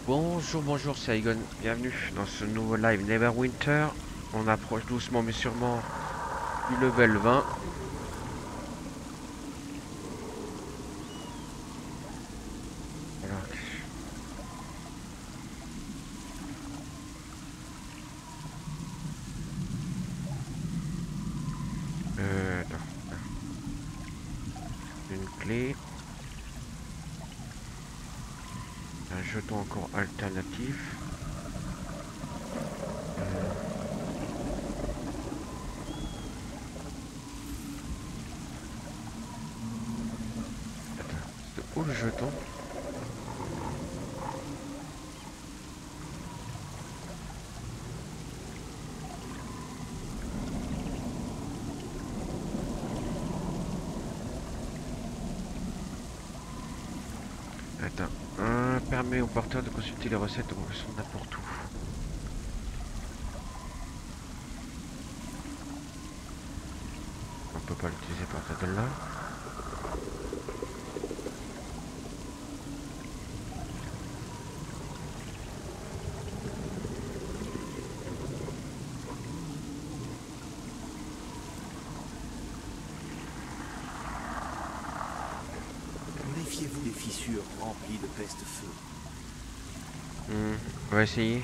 Bonjour, bonjour, c'est Aigon. Bienvenue dans ce nouveau live Neverwinter. On approche doucement mais sûrement du level 20. Alors, attends, une clé, un jeton encore alternatif. Attends, c'est où le jeton? Attends, permet au porteur de consulter les recettes en fonction de n'importe où. On peut pas l'utiliser par partir de là. Méfiez-vous des fissures remplies de peste-feu. On va essayer.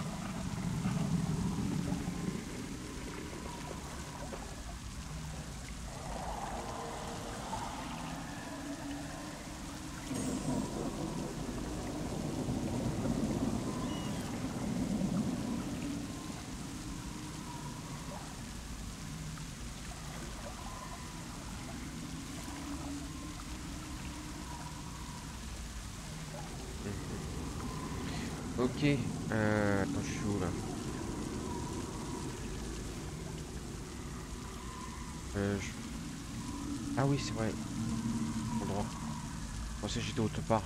Ok, attends, je suis où là? Ah oui, c'est vrai. Endroit. Je pensais que j'étais autre part.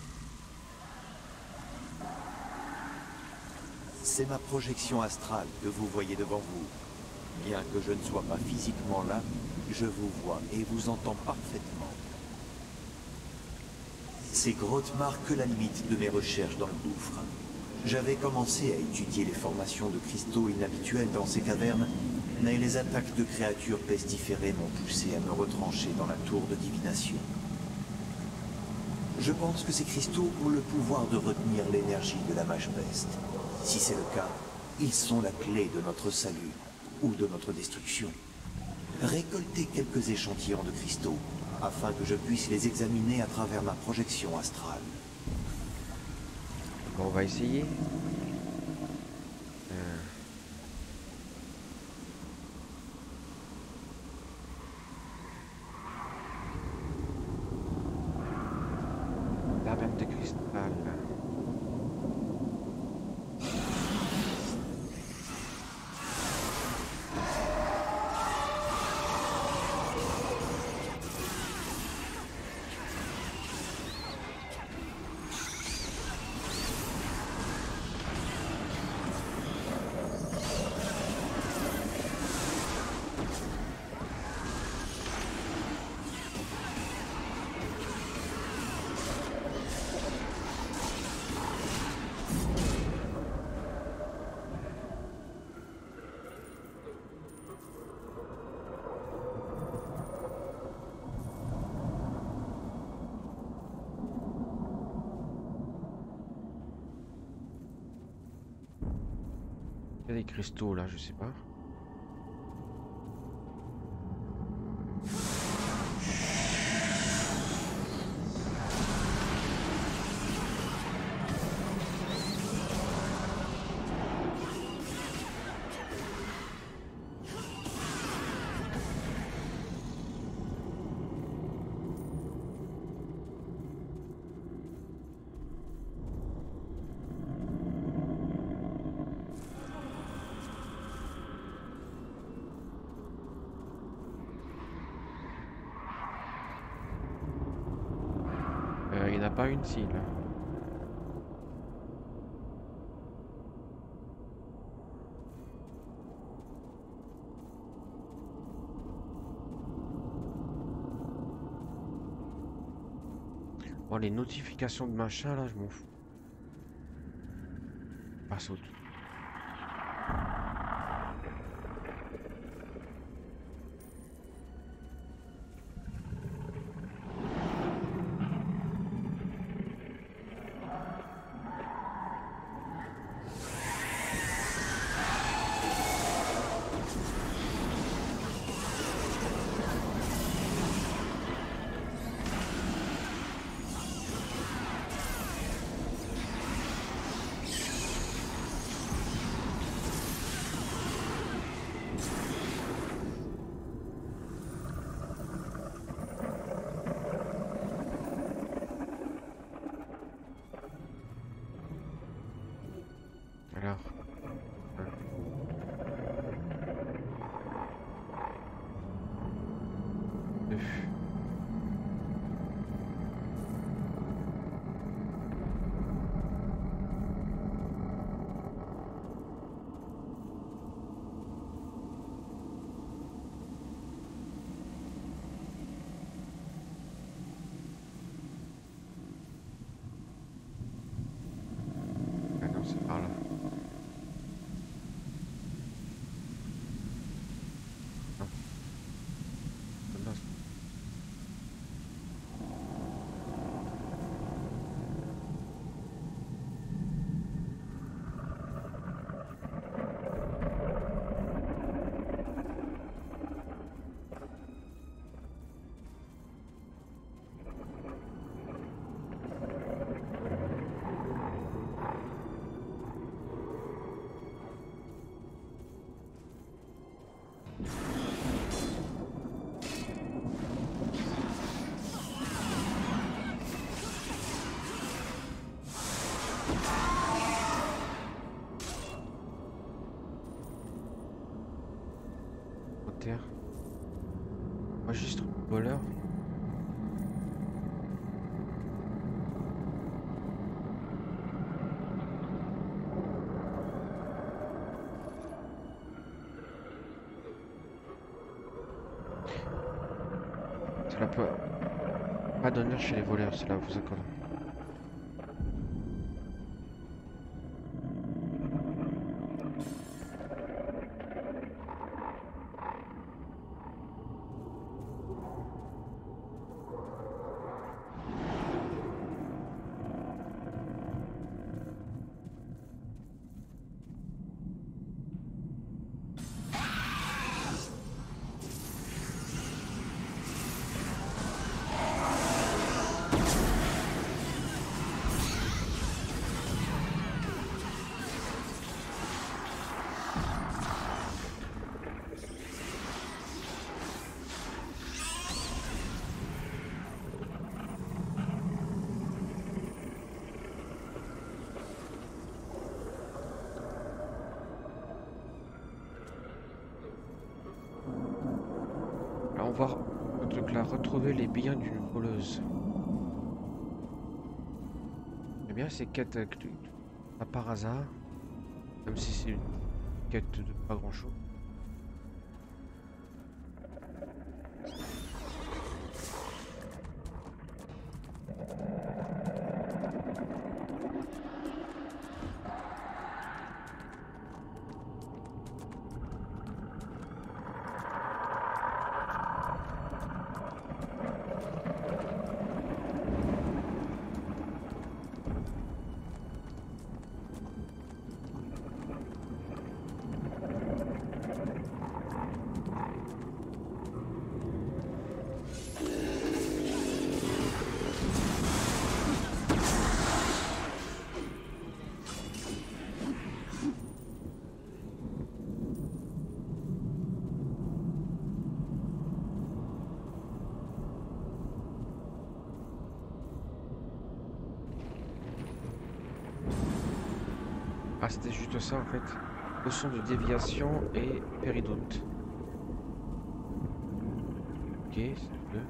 C'est ma projection astrale que vous voyez devant vous. Bien que je ne sois pas physiquement là, je vous vois et vous entends parfaitement. Ces grottes marquent la limite de mes recherches dans le gouffre. J'avais commencé à étudier les formations de cristaux inhabituels dans ces cavernes, mais les attaques de créatures pestiférées m'ont poussé à me retrancher dans la tour de divination. Je pense que ces cristaux ont le pouvoir de retenir l'énergie de la mage peste. Si c'est le cas, ils sont la clé de notre salut, ou de notre destruction. Récoltez quelques échantillons de cristaux, afin que je puisse les examiner à travers ma projection astrale. Bon, on va essayer. La même de cristal. Il y a des cristaux là, je sais pas. Il n'y en a pas une ici là. Bon, les notifications de machin là, je m'en fous. Ah, saute. Alors, hein. 2. Ah non, c'est par là. Non. Non, terre. Registre voleur. Cela peut pas d'honneur chez les voleurs, cela vous accorde. Alors on va donc là retrouver les biens d'une voleuse. Eh bien ces quêtes pas par hasard, même si c'est une quête de pas grand chose. Ah, c'était juste ça en fait. Potion de déviation et péridonte. Ok, c'est deux.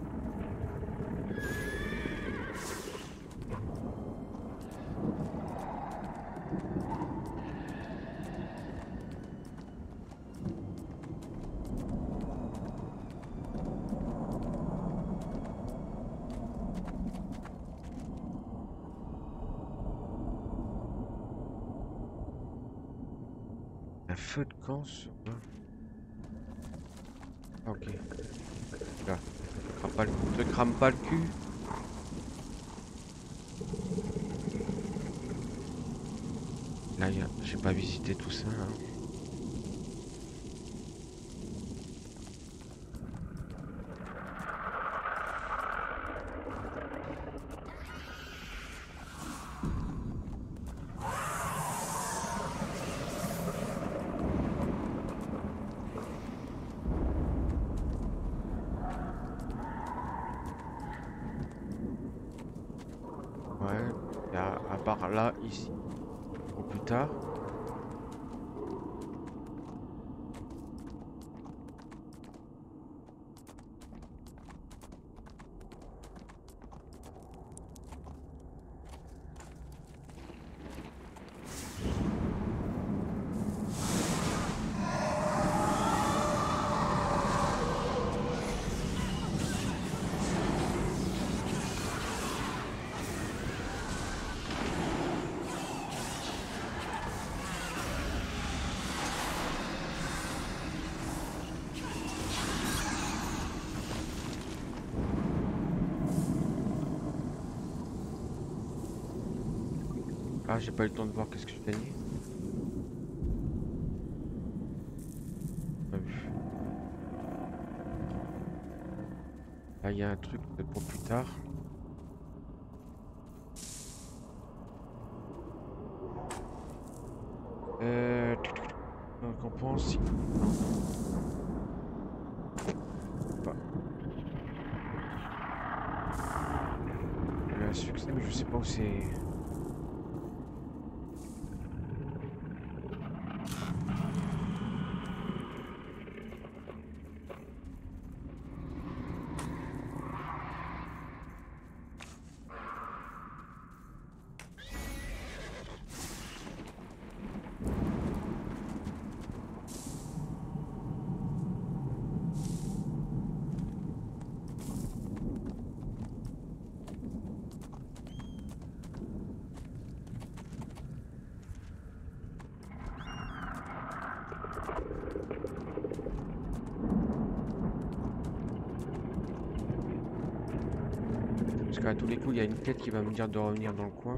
Un feu de camp sur... Ah, ok. Là. Te crame pas le cul. Là, j'ai pas visité tout ça. Hein. Ouais, et à part là, ici, ou plus tard. Ah, j'ai pas eu le temps de voir qu'est-ce que je gagnais. Pas vu. Là, il y a un truc peut-être pour plus tard. Récompense. Pas. Il y a un succès, mais je sais pas où c'est. Parce qu'à tous les coups, il y a une tête qui va me dire de revenir dans le coin.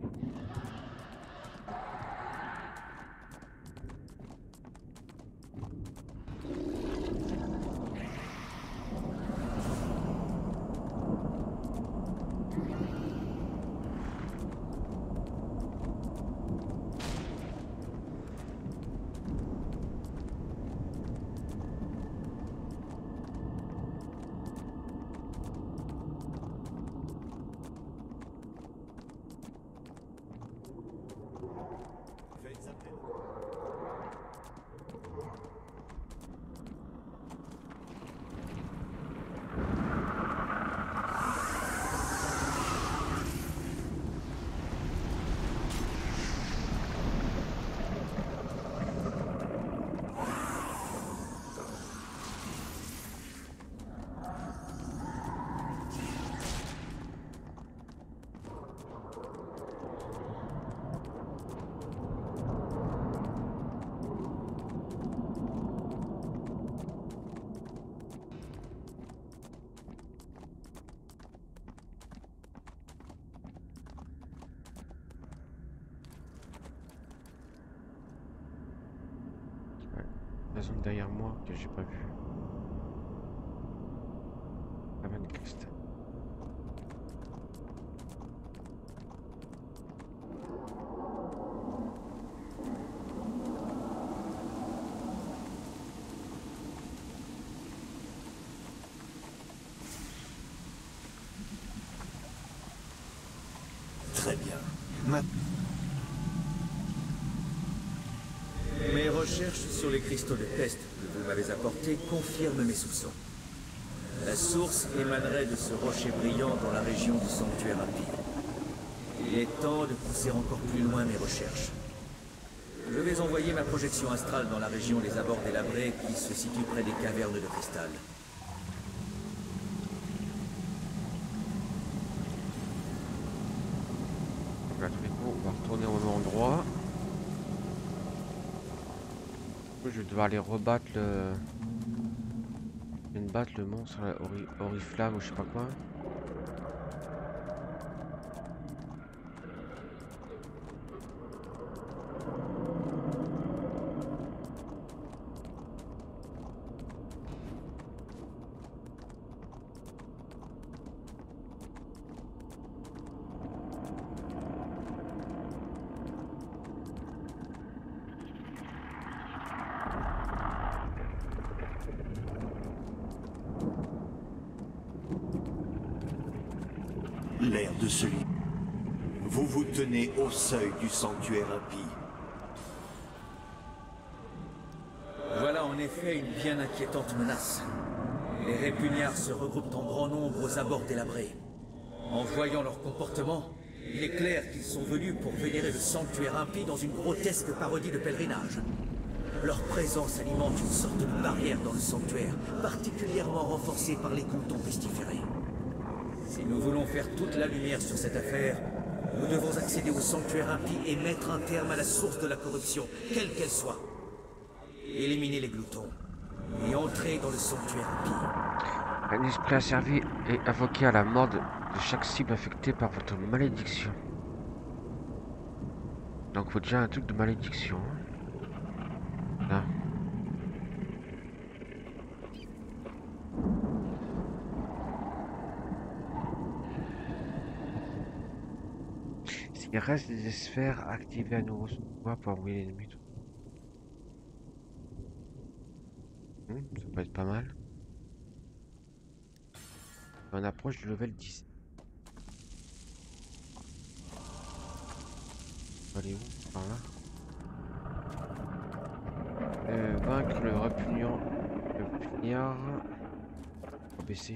La zone derrière moi que j'ai pas vue. La vanne cristal. Très bien. Mes recherches sur les cristaux de peste que vous m'avez apportés confirment mes soupçons. La source émanerait de ce rocher brillant dans la région du sanctuaire impie. Il est temps de pousser encore plus loin mes recherches. Je vais envoyer ma projection astrale dans la région des abords délabrés qui se situe près des cavernes de cristal. Donc à tous les coups, on va retourner au même endroit. Je vais devoir aller rebattre le... Je viens de battre le monstre, la Oriflamme ou je sais pas quoi. L'air de celui. Vous vous tenez au seuil du sanctuaire impie. Voilà en effet une bien inquiétante menace. Les répugnards se regroupent en grand nombre aux abords délabrés. En voyant leur comportement, il est clair qu'ils sont venus pour vénérer le sanctuaire impie dans une grotesque parodie de pèlerinage. Leur présence alimente une sorte de barrière dans le sanctuaire, particulièrement renforcée par les cantons pestiférés. Si nous voulons faire toute la lumière sur cette affaire, nous devons accéder au sanctuaire impie et mettre un terme à la source de la corruption, quelle qu'elle soit. Éliminer les gloutons et entrer dans le sanctuaire impie. Un esprit asservi est invoqué à la mort de chaque cible affectée par votre malédiction. Donc faut déjà un truc de malédiction. Là. S'il reste des sphères, activez à nouveau son pouvoir pour envoyer l'ennemi. Ça peut être pas mal. On approche du level 10. On va aller où? Par là. Vaincre le répugnant. Le pugnard. Baisser.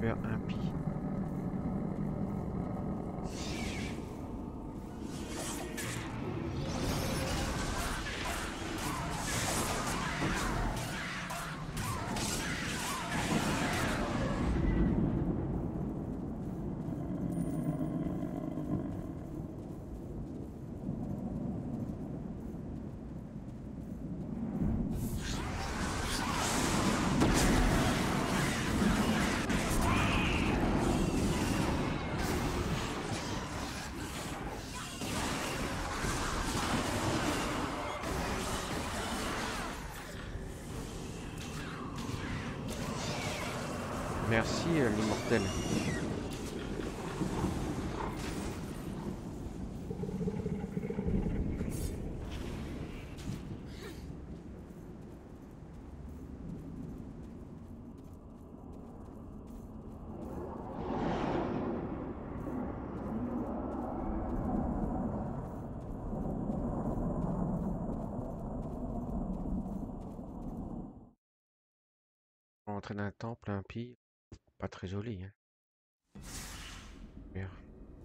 Templaire impie. Merci l'immortel. Entrer dans un temple impie, pas très joli, hein. Bien.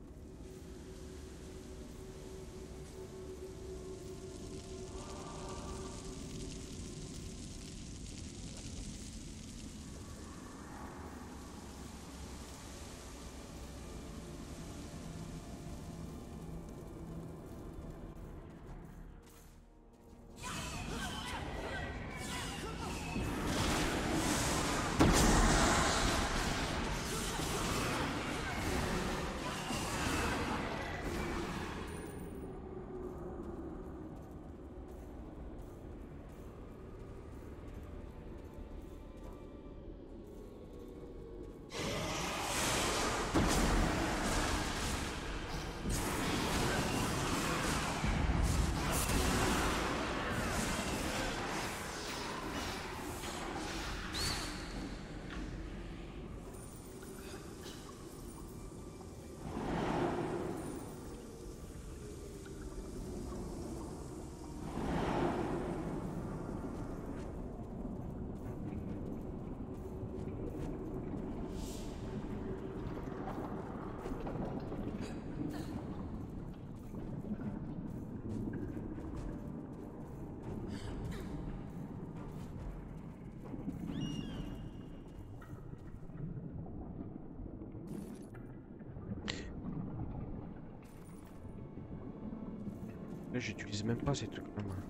J'utilise même pas ces trucs-là, moi.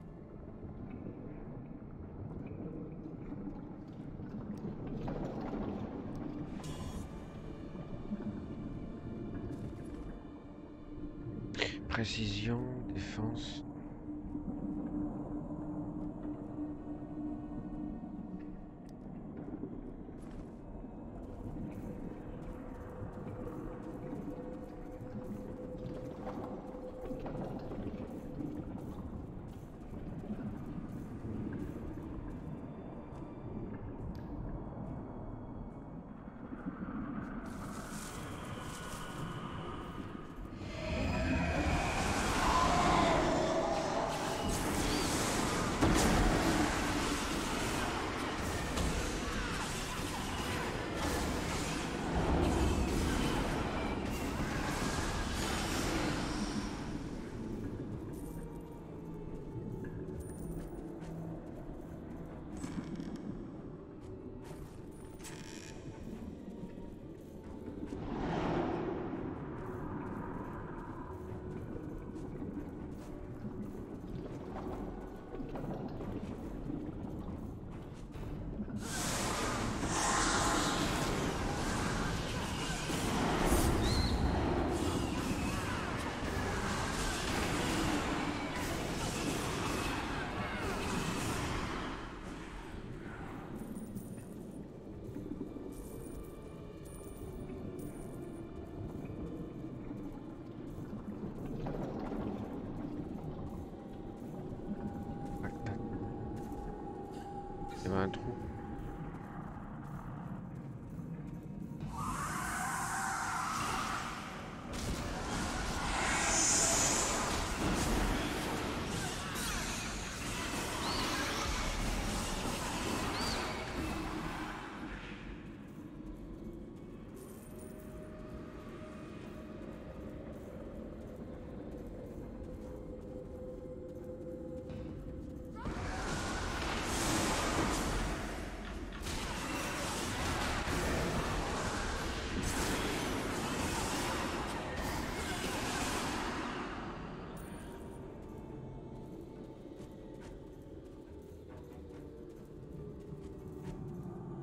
Précision, défense. Il y avait un trou.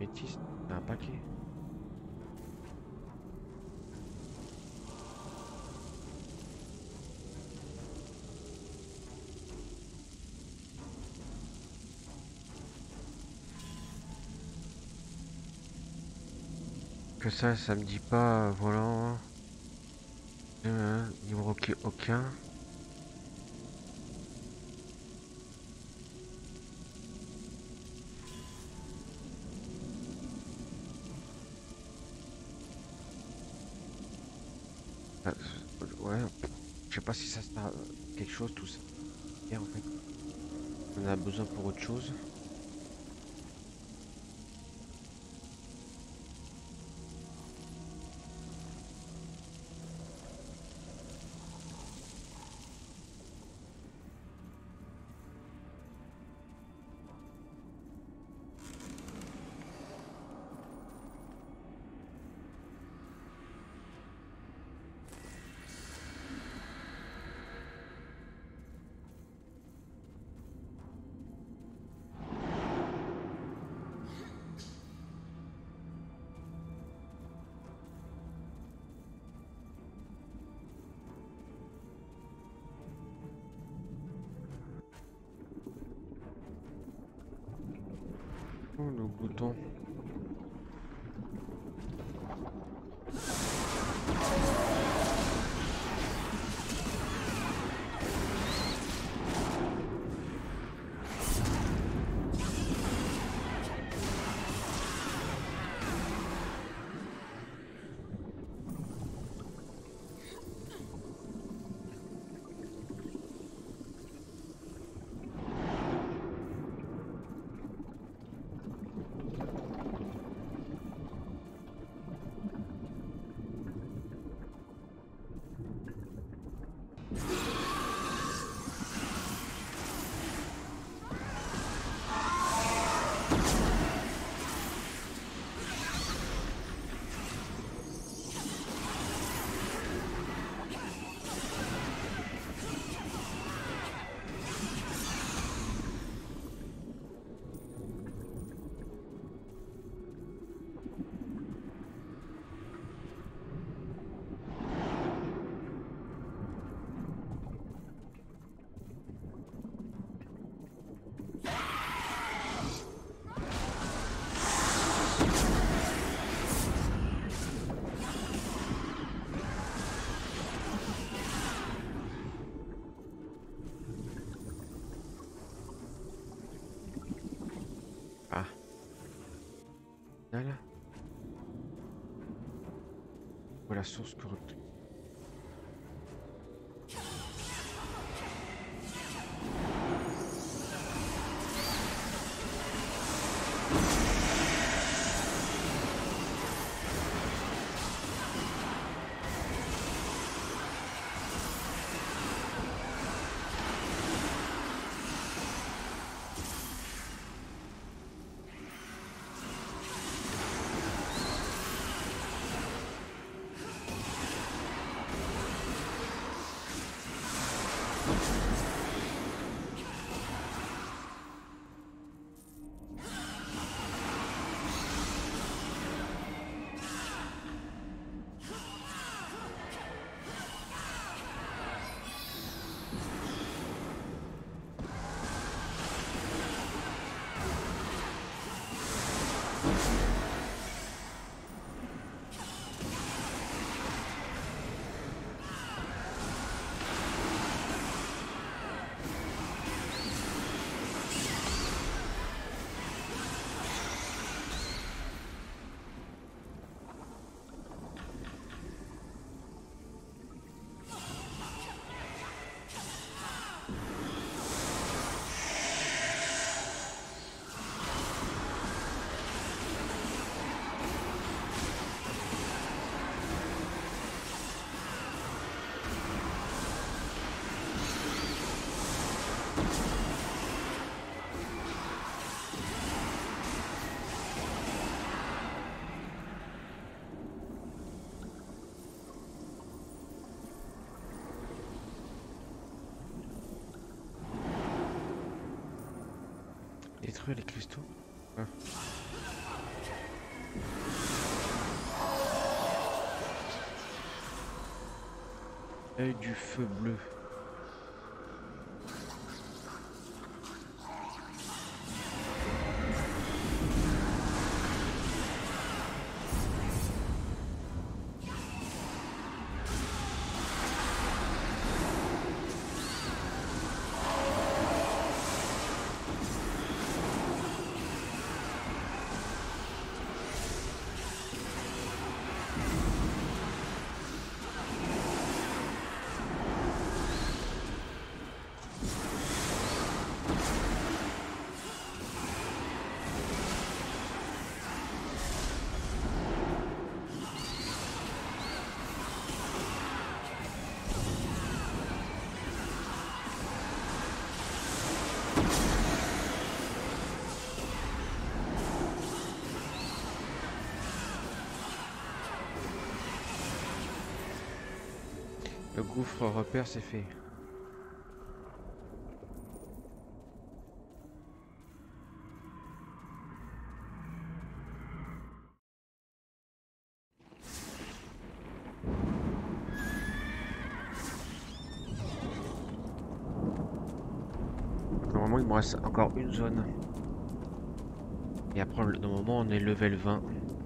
améthyste, c'est un paquet. Que ça me dit pas, voilà. Numéro aucun. Ah, ouais, je sais pas si ça sert à quelque chose tout ça. Et en fait, on a besoin pour autre chose. Oh, le bouton. Ah, là. Voilà, source corrupte. Détruire les cristaux. Ah. Œil du feu bleu. Le gouffre repère, c'est fait. Normalement, il me reste encore une zone. Et après, normalement, on est level 20.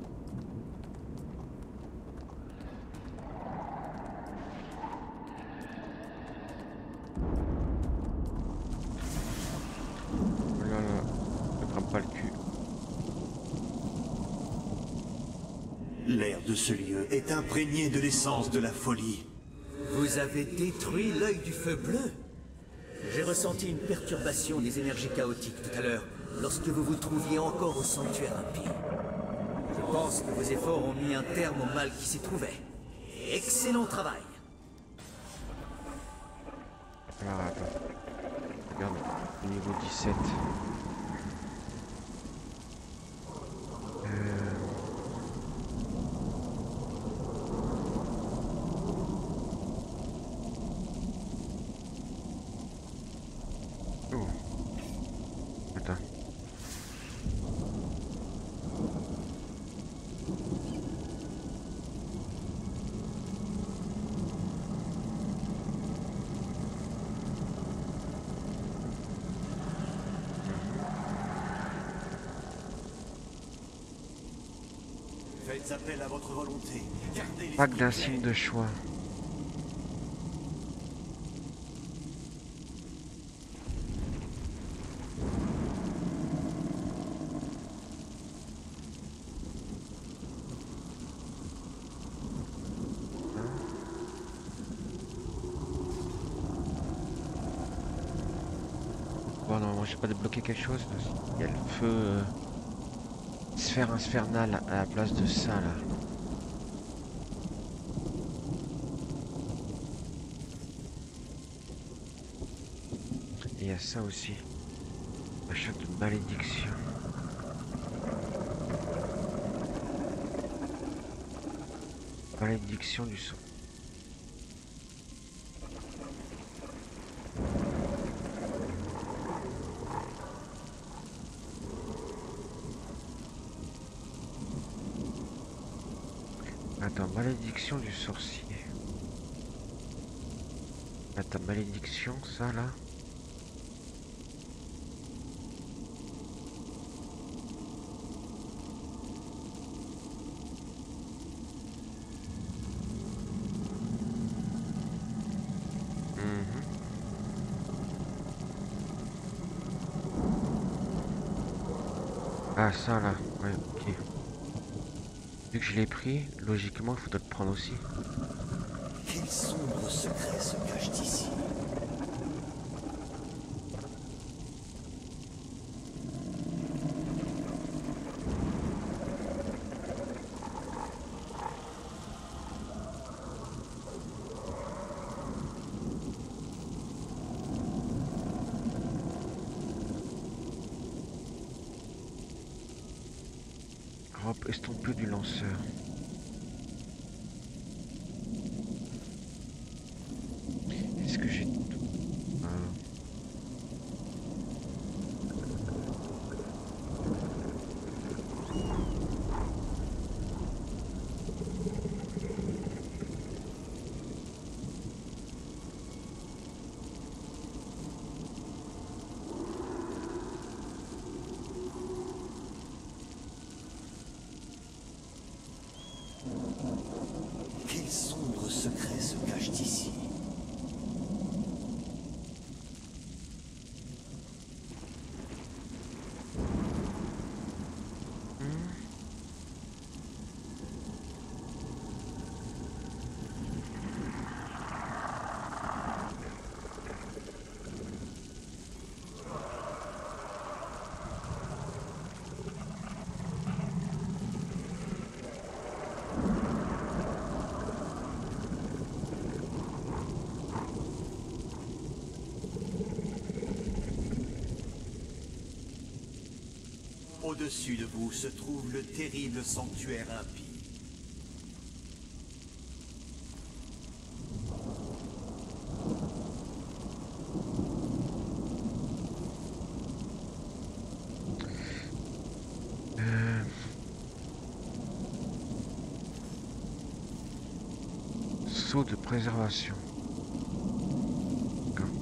L'air de ce lieu est imprégné de l'essence de la folie. Vous avez détruit l'œil du feu bleu. J'ai ressenti une perturbation des énergies chaotiques tout à l'heure, lorsque vous vous trouviez encore au sanctuaire impie. Je pense que vos efforts ont mis un terme au mal qui s'y trouvait. Excellent travail. Alors attends. Regarde, niveau 17. Oh. Attends. Faites appel à votre volonté. Gardez les Pas que d'un signe de choix. Bon, non, j'ai pas débloqué quelque chose. Il y a le feu. Sphère infernale à la place de ça là. Et il y a ça aussi. Achat de malédiction. Malédiction du sang. Attends, malédiction du sorcier. Attends, malédiction, ça là. Ah, ça là, ouais, ok. Vu que je l'ai pris, logiquement, il faudrait le prendre aussi. Quel sombre secret se cache ici? Robe estompée du lanceur. Est-ce que j'ai tout? Au-dessus de vous se trouve le terrible sanctuaire impie. Sceau de préservation. D'accord.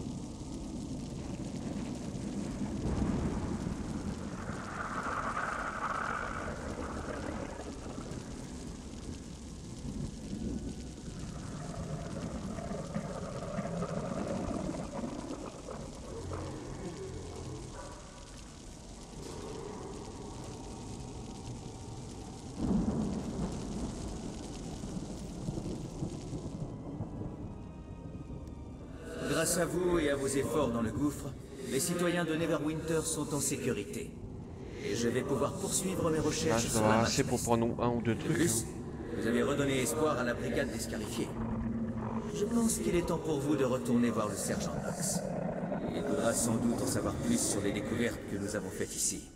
Grâce à vous et à vos efforts dans le gouffre, les citoyens de Neverwinter sont en sécurité. Et je vais pouvoir poursuivre mes Là, recherches je sur dois la avoir assez Match pour Pest. prendre un ou deux De trucs. plus, Hein. vous avez redonné espoir à la brigade des scarifiés. Je pense qu'il est temps pour vous de retourner voir le sergent Knox. Il voudra sans doute en savoir plus sur les découvertes que nous avons faites ici.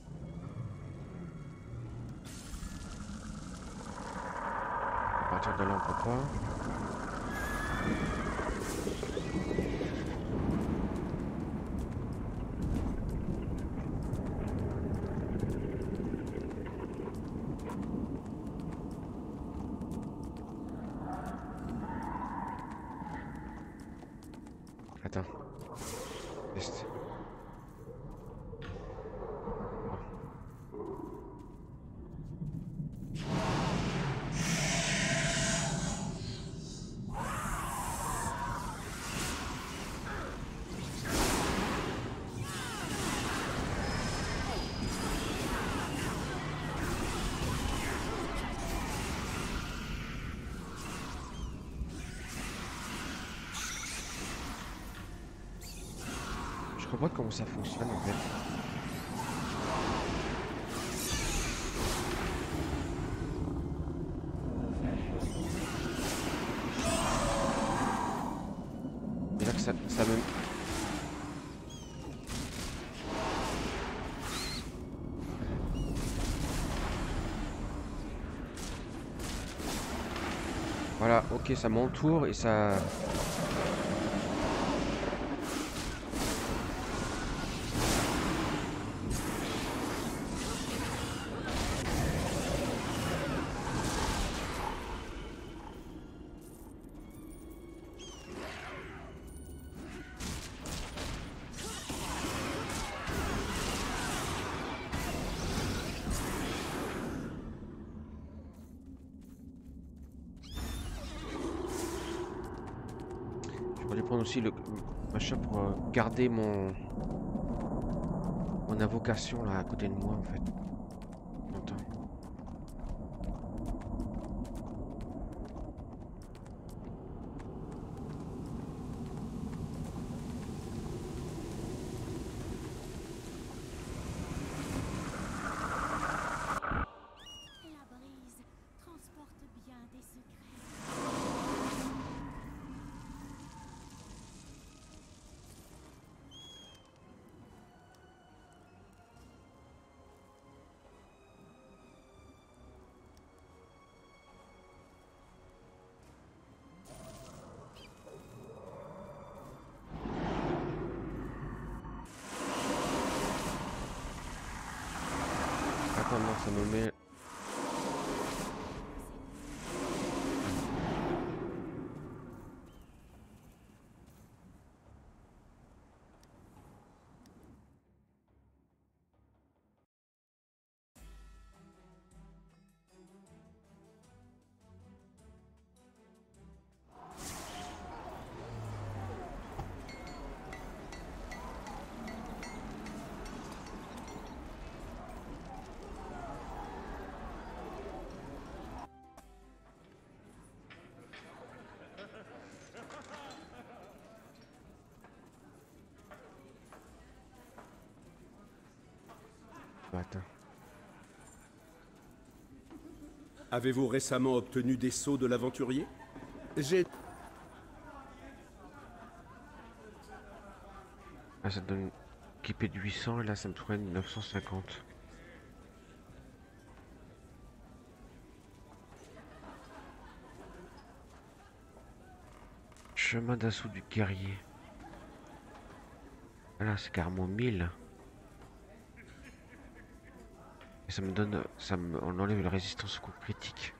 À partir de là, on peut pas. Attends. Test. Je comprends pas comment ça fonctionne en fait. Et là que ça me... Voilà, ok, ça m'entoure et ça... J'aurais dû prendre aussi le machin pour garder mon invocation là à côté de moi en fait. Attends. La brise transporte bien des secrets. Attends, non, ça me met... Attends. Avez-vous récemment obtenu des sceaux de l'aventurier? J'ai... Ah, ça donne équipé de 800 et là ça me ferait 950. Chemin d'assaut du guerrier. Voilà, c'est carrément 1000. Et ça me donne... on enlève la résistance au coup critique.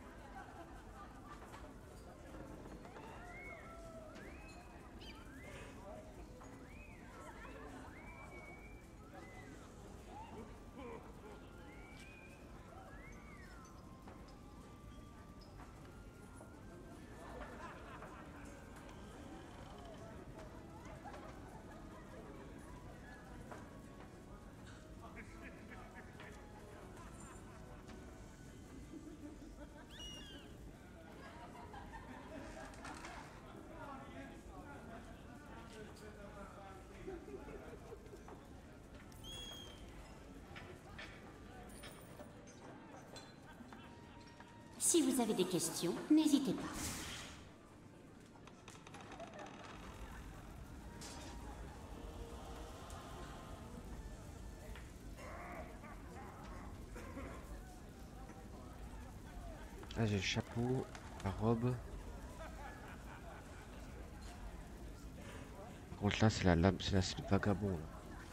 Si vous avez des questions, n'hésitez pas. Là j'ai le chapeau, la robe. Par contre là c'est la lame, c'est le vagabond là.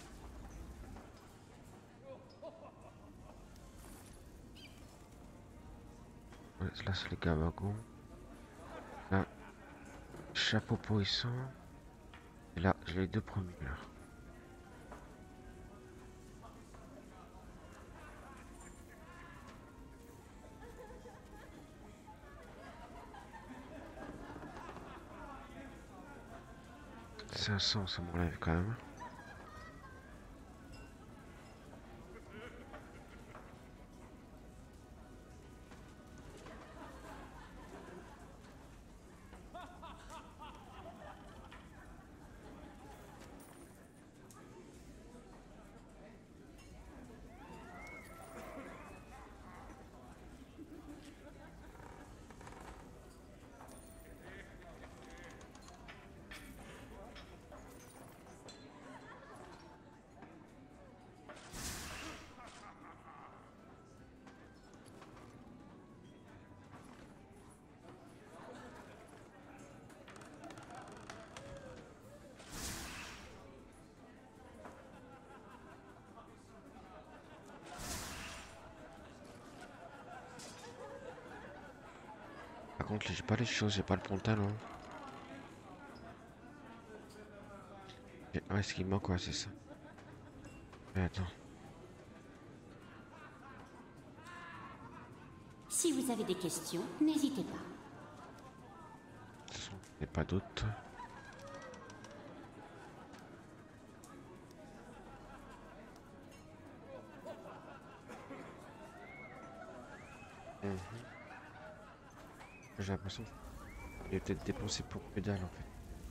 Ouais, là c'est le vagabond. Là, chapeau poisson. Et là j'ai les deux premiers là. C'est 500, ça m'enlève quand même. Par contre, j'ai pas les choses, j'ai pas le pantalon. Ouais, ce qui manque, quoi, c'est ça. Mais attends. Si vous avez des questions, n'hésitez pas. De toute façon, il n'y a pas d'autres. J'ai l'impression qu'il est peut-être dépensé pour que dalle en fait.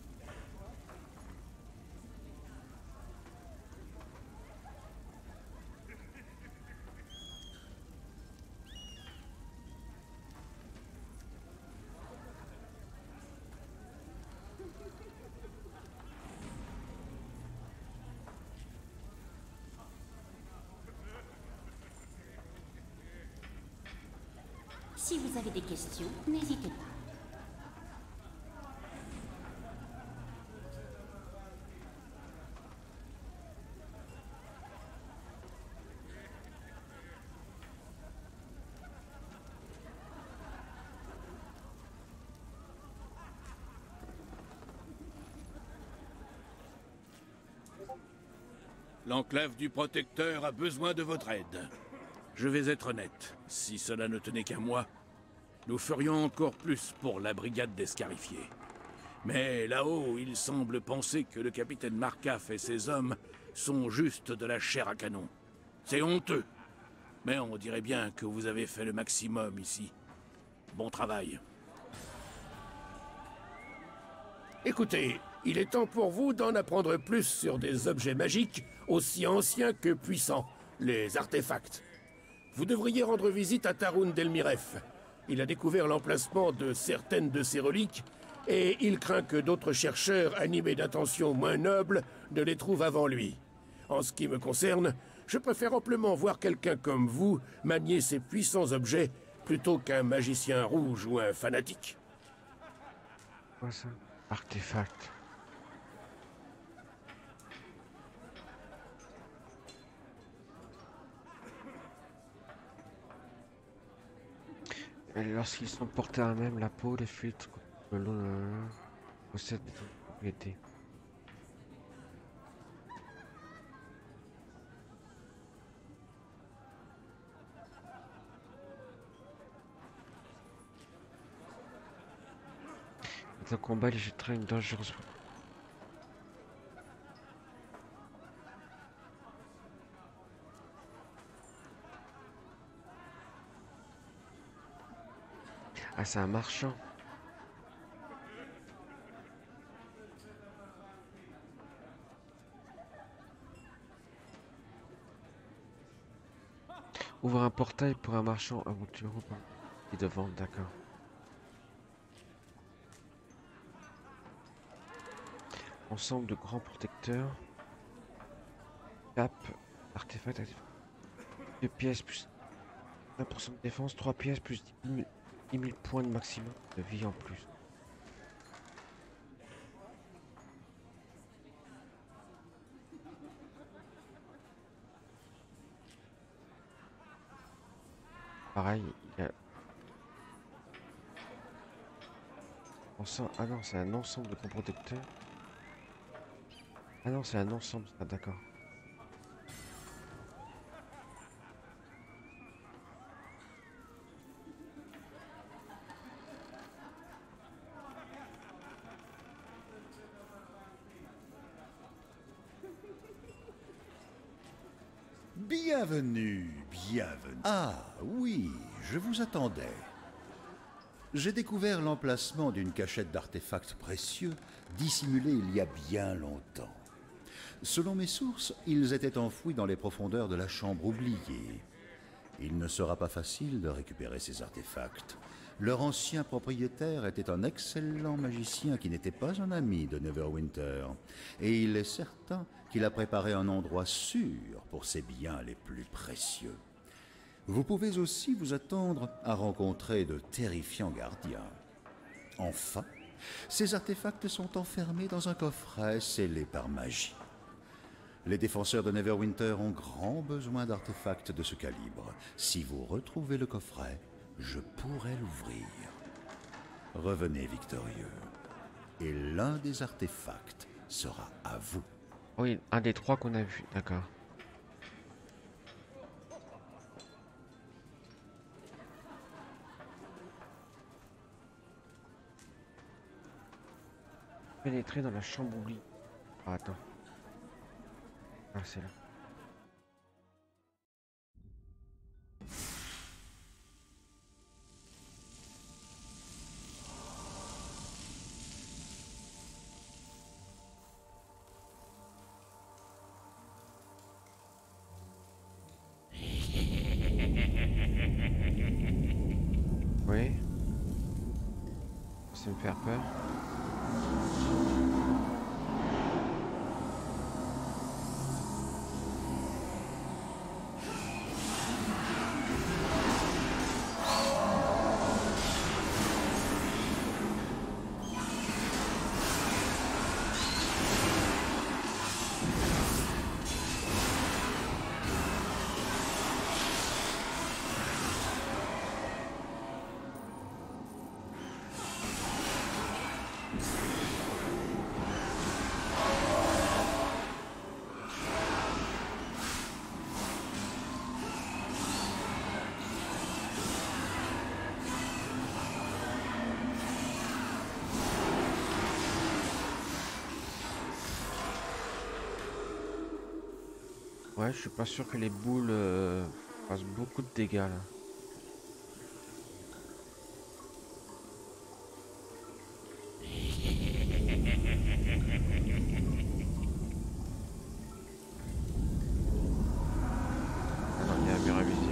Si vous avez des questions, n'hésitez pas. L'enclave du protecteur a besoin de votre aide. Je vais être honnête, si cela ne tenait qu'à moi, nous ferions encore plus pour la brigade d'escarifiés. Mais là-haut, il semble penser que le capitaine Markaf et ses hommes sont juste de la chair à canon. C'est honteux. Mais on dirait bien que vous avez fait le maximum ici. Bon travail. Écoutez, il est temps pour vous d'en apprendre plus sur des objets magiques aussi anciens que puissants, les artefacts. Vous devriez rendre visite à Tarun Delmiref. Il a découvert l'emplacement de certaines de ces reliques, et il craint que d'autres chercheurs animés d'intentions moins nobles ne les trouvent avant lui. En ce qui me concerne, je préfère amplement voir quelqu'un comme vous manier ces puissants objets plutôt qu'un magicien rouge ou un fanatique. Quoi ça? Artefact. Et lorsqu'ils sont portés à même, la peau, les filtres, le l'eau possèdent des propriétés. Dans un combat, il jettera une dangereuse. Ah, c'est un marchand. Ouvre un portail pour un marchand aventureux et de vente, d'accord. Ensemble de grands protecteurs. Cap, artefact, 2 pièces plus 1% de défense, 3 pièces plus 10 000 points de maximum de vie en plus. Pareil, il y a... Ah non, c'est un ensemble de grands protecteurs. Ah non, c'est un ensemble, ah, d'accord. Bienvenue, bienvenue. Ah oui, je vous attendais. J'ai découvert l'emplacement d'une cachette d'artefacts précieux dissimulée il y a bien longtemps. Selon mes sources, ils étaient enfouis dans les profondeurs de la chambre oubliée. Il ne sera pas facile de récupérer ces artefacts. Leur ancien propriétaire était un excellent magicien qui n'était pas un ami de Neverwinter. Et il est certain qu'il a préparé un endroit sûr pour ses biens les plus précieux. Vous pouvez aussi vous attendre à rencontrer de terrifiants gardiens. Enfin, ces artefacts sont enfermés dans un coffret scellé par magie. Les défenseurs de Neverwinter ont grand besoin d'artefacts de ce calibre. Si vous retrouvez le coffret, je pourrais l'ouvrir. Revenez victorieux. Et l'un des artefacts sera à vous. Oui, un des 3 qu'on a vu, d'accord. Pénétrer dans la chambre oubliée. Ah, attends. Ah, c'est là. Oui. Ça me fait peur. Ouais, je suis pas sûr que les boules fassent beaucoup de dégâts là. Ah non, il y a un mur invisible.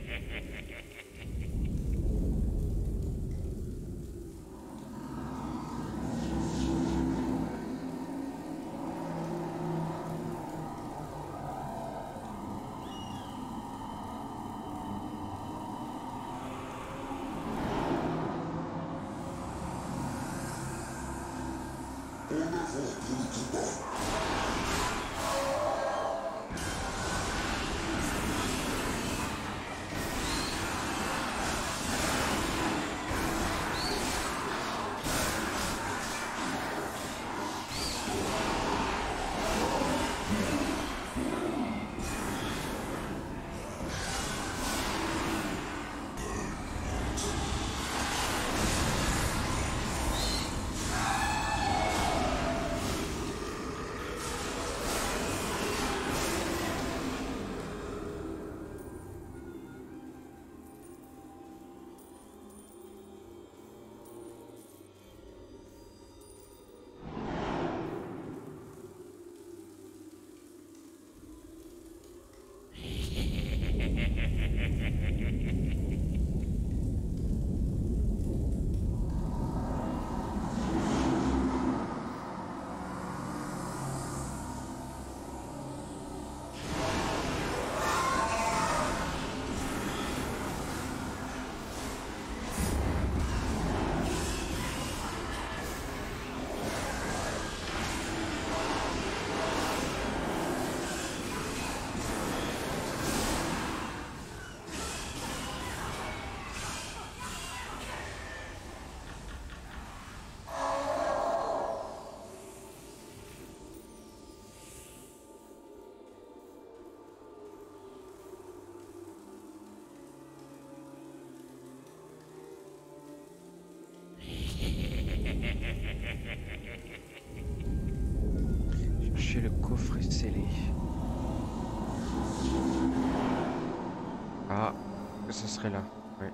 Chercher le coffret scellé. Ah, ça serait là. Ouais.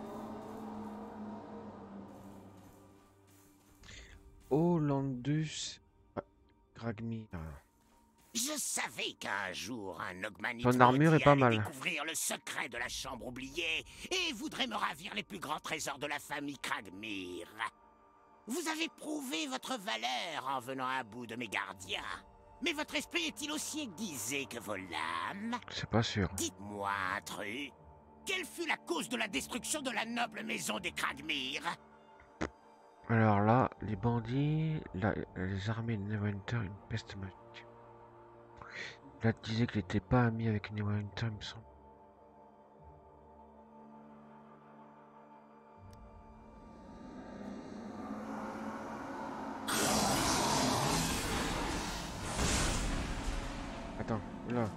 Olandus Gragmir. Je savais qu'un jour, un Ogmanite Ton armure est pas allait mal. découvrir le secret de la chambre oubliée et voudrait me ravir les plus grands trésors de la famille Kragmir. Vous avez prouvé votre valeur en venant à bout de mes gardiens. Mais votre esprit est-il aussi aiguisé que vos lames? C'est pas sûr. Dites-moi un truc. Quelle fut la cause de la destruction de la noble maison des Kragmir? Alors là, les bandits, les armées de Neverwinter, une peste magique. Là, tu disais qu'il n'était pas ami avec Neverwinter, il me semble. Attends, là.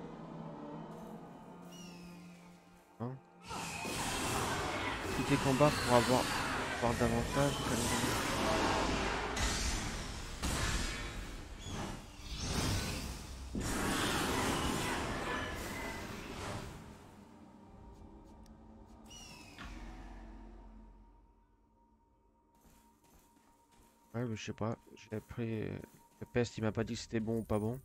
Hein? Quitter combat pour avoir davantage. Ouais, mais je sais pas. J'ai pris le peste, il m'a pas dit si c'était bon ou pas bon.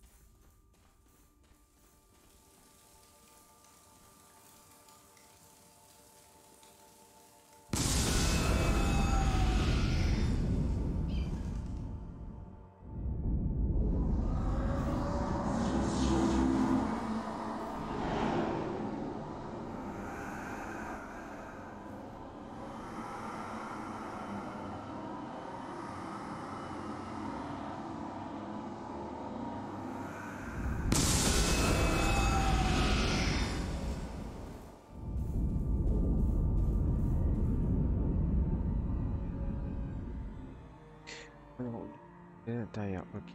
À l'intérieur, ok.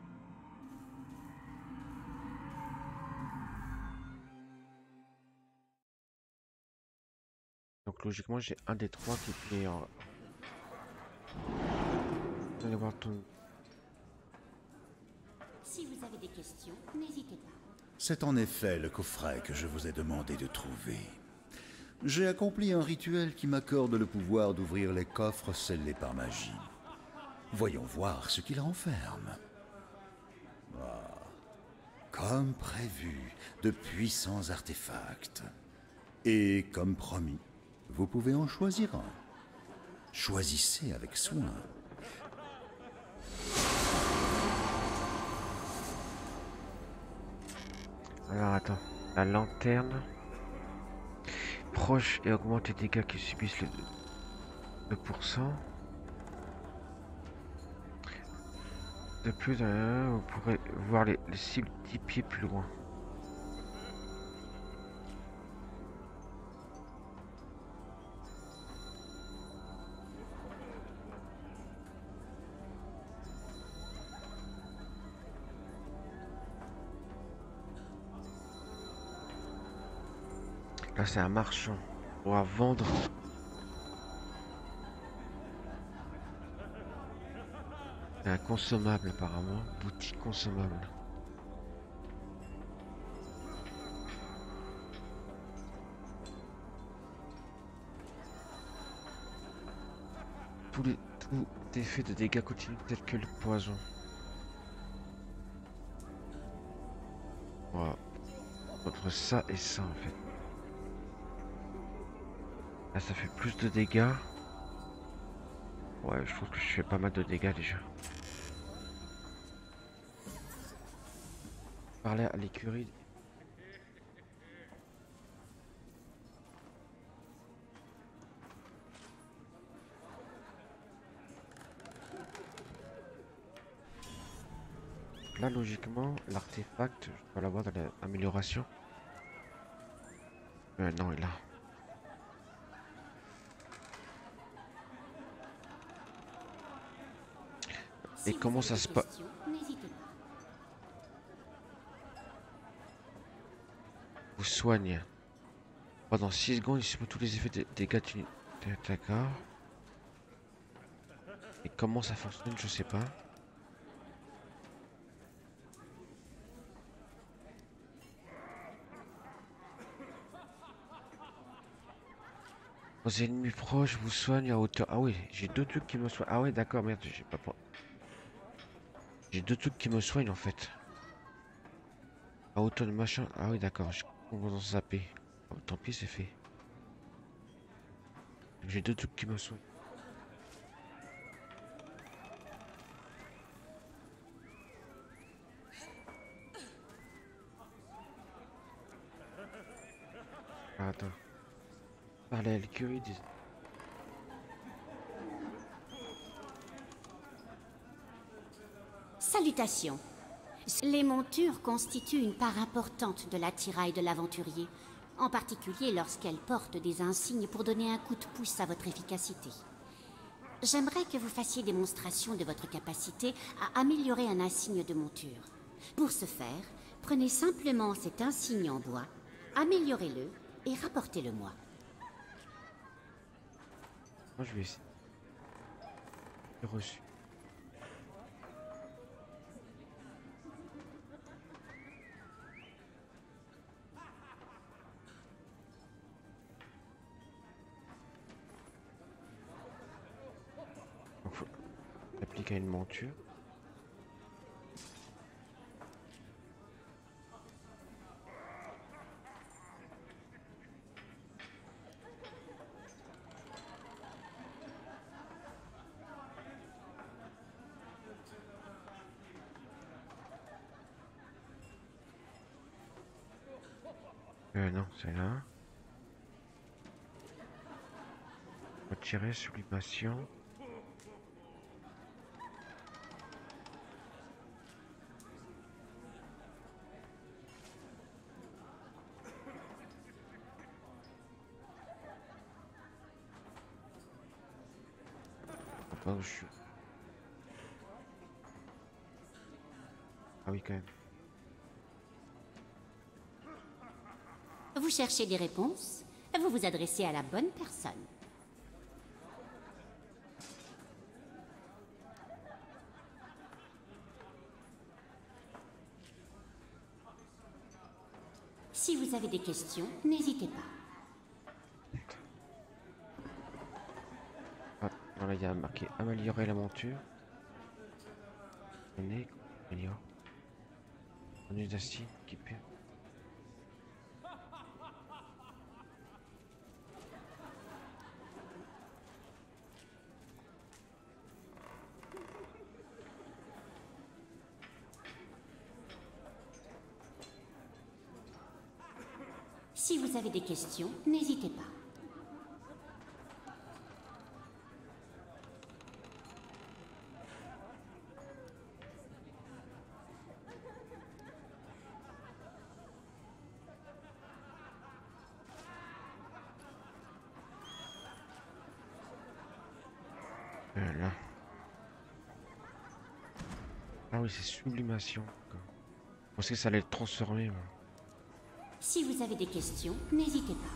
Donc logiquement j'ai un des trois qui est meilleur. Allez voir ton... Si vous avez des questions, n'hésitez pas. C'est en effet le coffret que je vous ai demandé de trouver. J'ai accompli un rituel qui m'accorde le pouvoir d'ouvrir les coffres scellés par magie. Voyons voir ce qu'il renferme. Ah, comme prévu, de puissants artefacts. Et comme promis, vous pouvez en choisir un. Choisissez avec soin. Alors attends, la lanterne. Proche et augmente les dégâts qui subissent le 2%. De plus, vous pourrez voir les cibles 10 pieds plus loin. Là, c'est un marchand. On va vendre. C'est un consommable apparemment. Boutique consommable. Tout effet de dégâts continus tel que le poison. Voilà. Entre ça et ça en fait. Là ça fait plus de dégâts. Ouais, je trouve que je fais pas mal de dégâts déjà. Parler à l'écurie. Là logiquement l'artefact, je dois l'avoir dans l'amélioration. Non, il est là. Et comment ça se passe? Vous soigne. Pendant 6 secondes, il supprime tous les effets de dégâts. D'accord. Et comment ça fonctionne, je sais pas. Vos ennemis proches vous soignent à hauteur. Ah oui, j'ai deux trucs qui me soignent. Ah ouais, d'accord, merde, j'ai pas. J'ai deux trucs qui me soignent en fait. À hauteur de machin. Ah oui, d'accord, je commence à zapper. Oh, tant pis, c'est fait. J'ai deux trucs qui me soignent. Ah, attends. Parler à l'écurie des... Salutations. Les montures constituent une part importante de l'attirail de l'aventurier, en particulier lorsqu'elles portent des insignes pour donner un coup de pouce à votre efficacité. J'aimerais que vous fassiez démonstration de votre capacité à améliorer un insigne de monture. Pour ce faire, prenez simplement cet insigne en bois, améliorez-le et rapportez-le-moi. Moi, je vais essayer. J'ai reçu. Donc, faut appliquer à une monture. Non, c'est là. Retirer sublimation. Pas où je suis. Ah oui, quand même. Vous cherchez des réponses? Vous vous adressez à la bonne personne. Si vous avez des questions, n'hésitez pas. Ah, non, là, il y a marqué améliorer la monture. On est améliore. On est d'acier qui perd. Si vous avez des questions, n'hésitez pas. Là. Ah oui, c'est sublimation. Je pensais que ça allait le transformer. Moi. Si vous avez des questions, n'hésitez pas.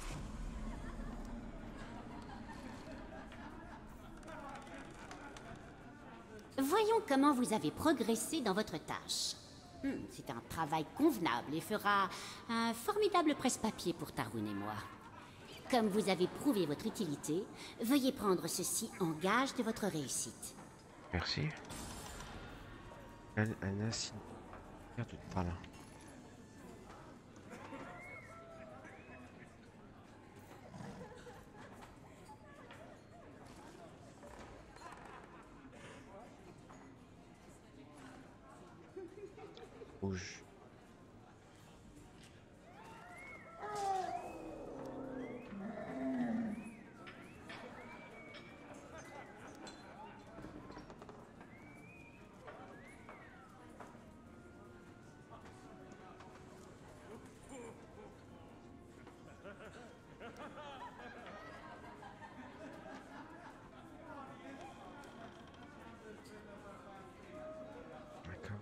Voyons comment vous avez progressé dans votre tâche. C'est un travail convenable et fera un formidable presse-papier pour Tarun et moi. Comme vous avez prouvé votre utilité, veuillez prendre ceci en gage de votre réussite. Merci. Un insigne de talent. Rouge. D'accord.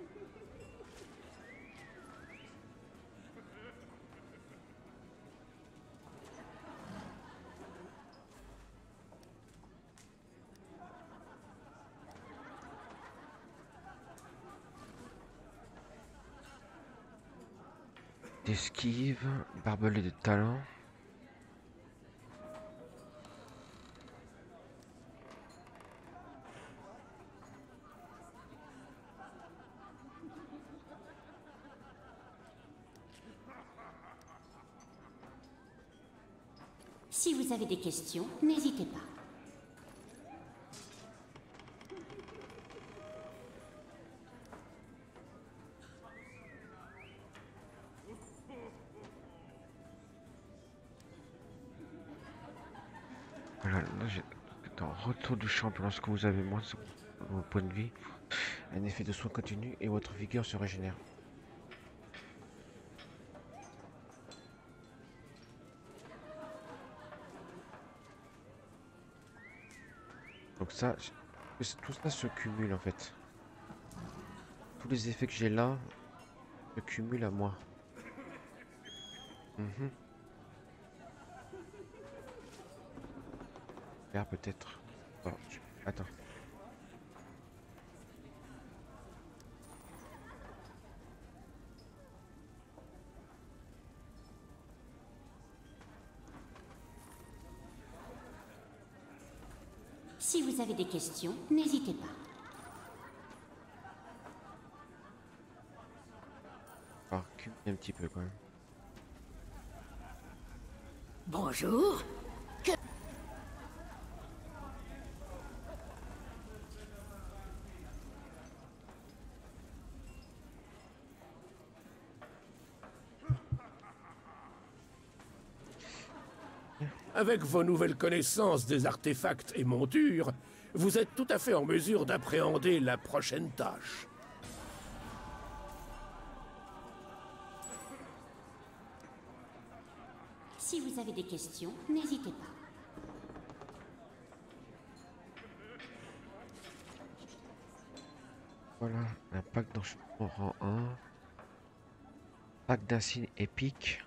Esquive, barbelé de talent. Si vous avez des questions, n'hésitez pas. Voilà, là j'ai dans retour du champion lorsque vous avez moins de vos points de vie, un effet de soin continu et votre vigueur se régénère. Donc ça, tout ça se cumule en fait. Tous les effets que j'ai là se cumulent à moi. Là peut-être. Oh, attends. Si vous avez des questions, n'hésitez pas. Alors, cumuler un petit peu quand même. Bonjour. Avec vos nouvelles connaissances des artefacts et montures, vous êtes tout à fait en mesure d'appréhender la prochaine tâche. Si vous avez des questions, n'hésitez pas. Voilà, un pack d'enchantement rang 1. Pack d'insignes épiques.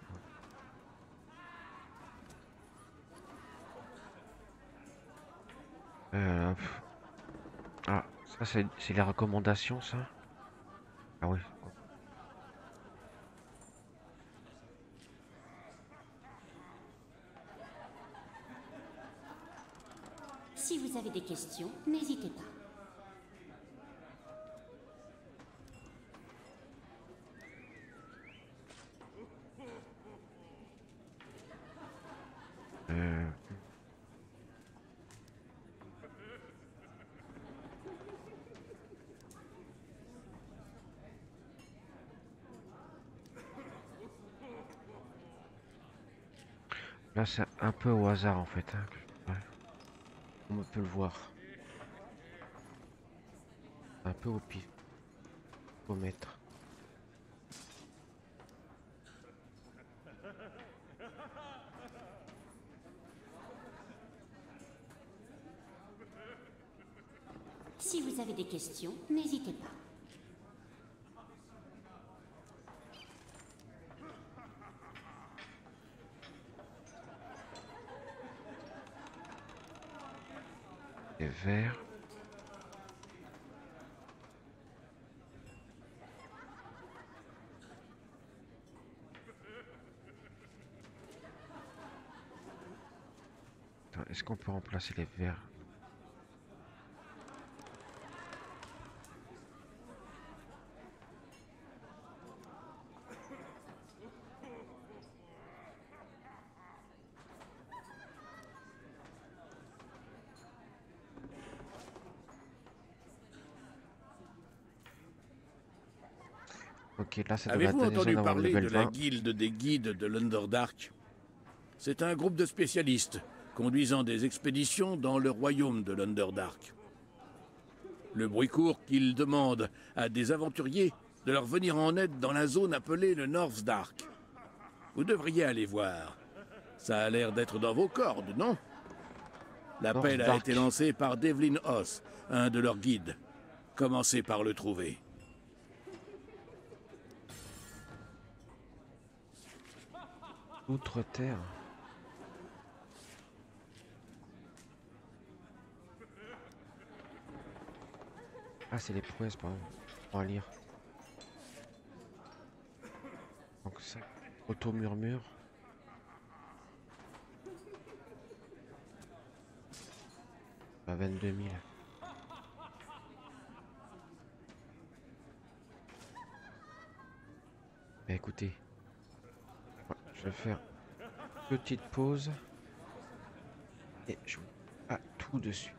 Ah, ça c'est les recommandations ça. Ah oui. Si vous avez des questions, n'hésitez pas. Là, c'est un peu au hasard en fait. Hein. Ouais. On peut le voir. Un peu au pif. Au mètre. Si vous avez des questions, n'hésitez pas. Et vert. Est-ce qu'on peut remplacer les verts? Ok, là c'est dans la Avez-vous dernière entendu zone avant le parler level de la 20. guilde des guides de l'Underdark? C'est un groupe de spécialistes conduisant des expéditions dans le royaume de l'Underdark. Le bruit court qu'ils demandent à des aventuriers de leur venir en aide dans la zone appelée le Northsdark. Vous devriez aller voir. Ça a l'air d'être dans vos cordes, non? L'appel a été lancé par Devlin Hoss, un de leurs guides. Commencez par le trouver. Outre-terre. Ah, c'est les prouesses, pardon. On va lire. Donc ça, auto-murmure. À 22 000. Bah écoutez, je vais faire une petite pause et je vous dis à tout de suite.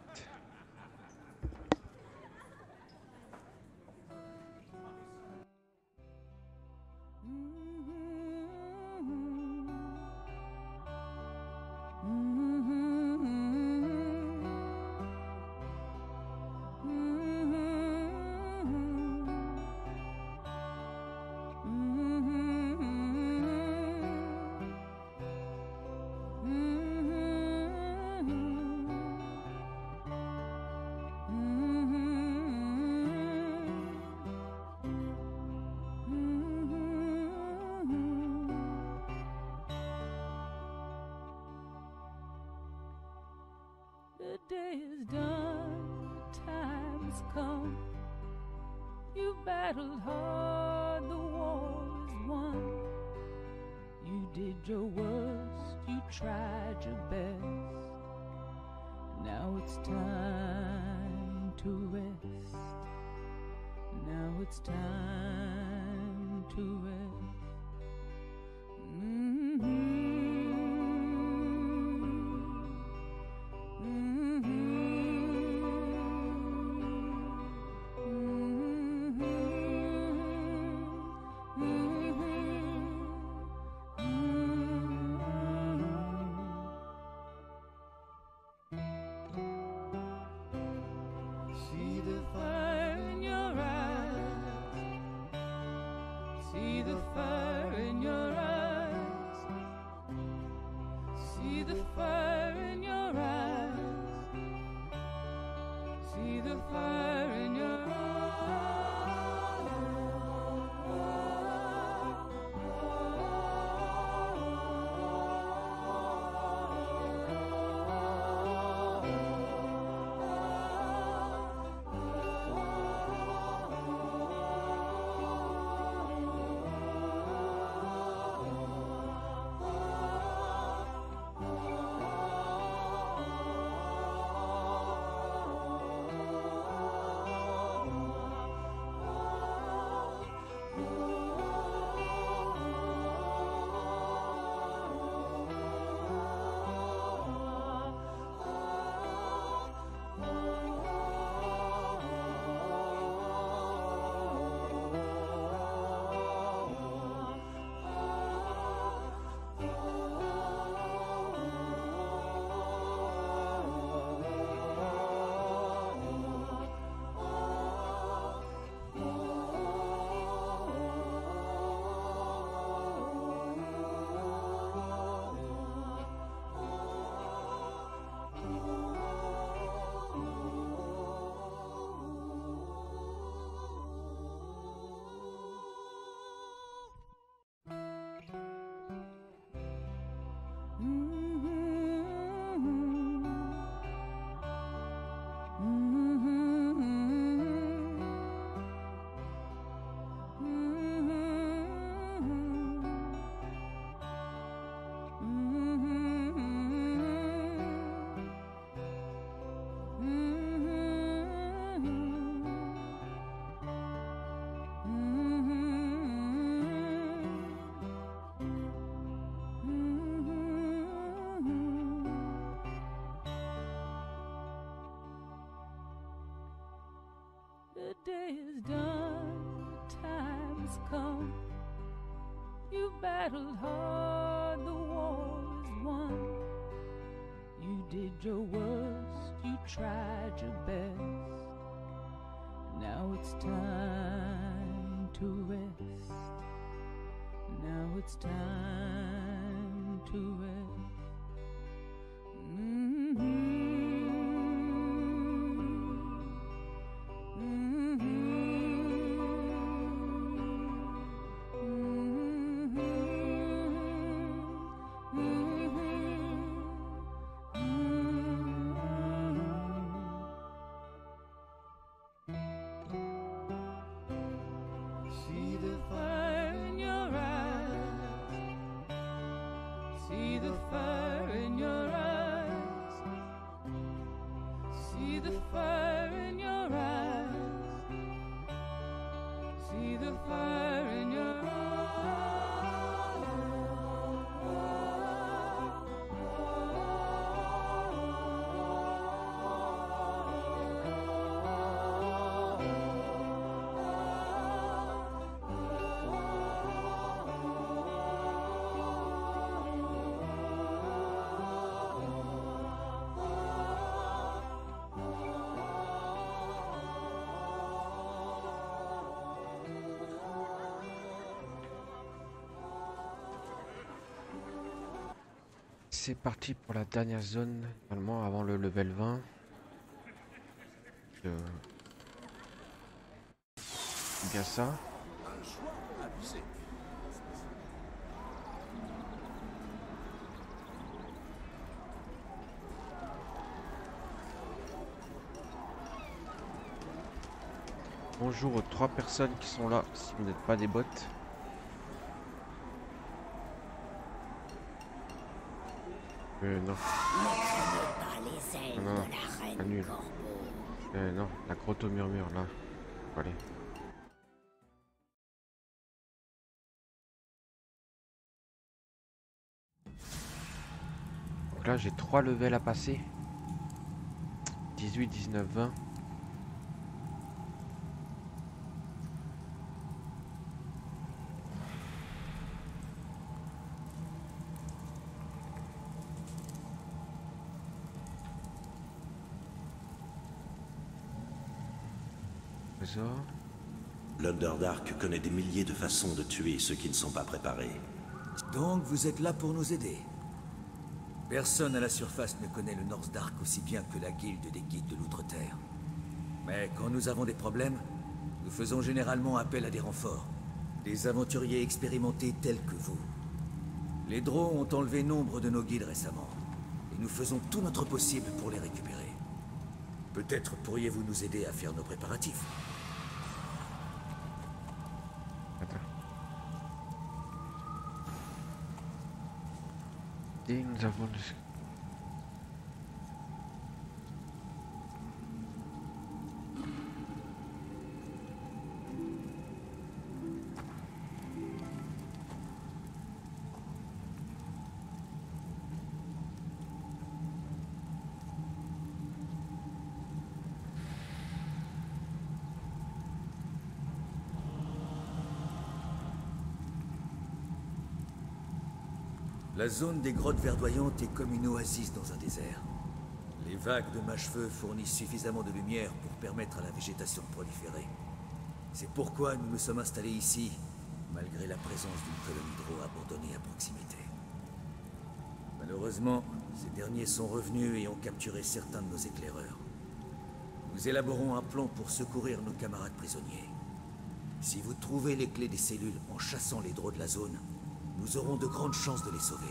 The day is done, the time has come. You battled hard, the war is won. You did your worst, you tried your best. Now it's time to rest. Now it's time to rest. See the fire in your eyes. See the fire. day is done, the time has come. You battled hard, the war is won. You did your worst, you tried your best. Now it's time to rest. Now it's time to rest. See the fire in your eyes. See the fire in your eyes. See the fire in your eyes. See the fire in your C'est parti pour la dernière zone, normalement avant le level 20. C'est bien ça. Bonjour aux 3 personnes qui sont là, si vous n'êtes pas des bots. Non. Non, pas nul. Non, la grotte au murmure là. Allez. Donc là j'ai 3 levels à passer. 18, 19, 20. L'Underdark connaît des milliers de façons de tuer ceux qui ne sont pas préparés. Donc vous êtes là pour nous aider. Personne à la surface ne connaît le Northdark aussi bien que la guilde des guides de l'Outre-Terre. Mais quand nous avons des problèmes, nous faisons généralement appel à des renforts. Des aventuriers expérimentés tels que vous. Les Drow ont enlevé nombre de nos guides récemment. Et nous faisons tout notre possible pour les récupérer. Peut-être pourriez-vous nous aider à faire nos préparatifs. Et nous avons La zone des grottes verdoyantes est comme une oasis dans un désert. Les vagues de mâche-feu fournissent suffisamment de lumière pour permettre à la végétation de proliférer. C'est pourquoi nous nous sommes installés ici, malgré la présence d'une colonie Drow abandonnée à proximité. Malheureusement, ces derniers sont revenus et ont capturé certains de nos éclaireurs. Nous élaborons un plan pour secourir nos camarades prisonniers. Si vous trouvez les clés des cellules en chassant les Drow de la zone, nous aurons de grandes chances de les sauver.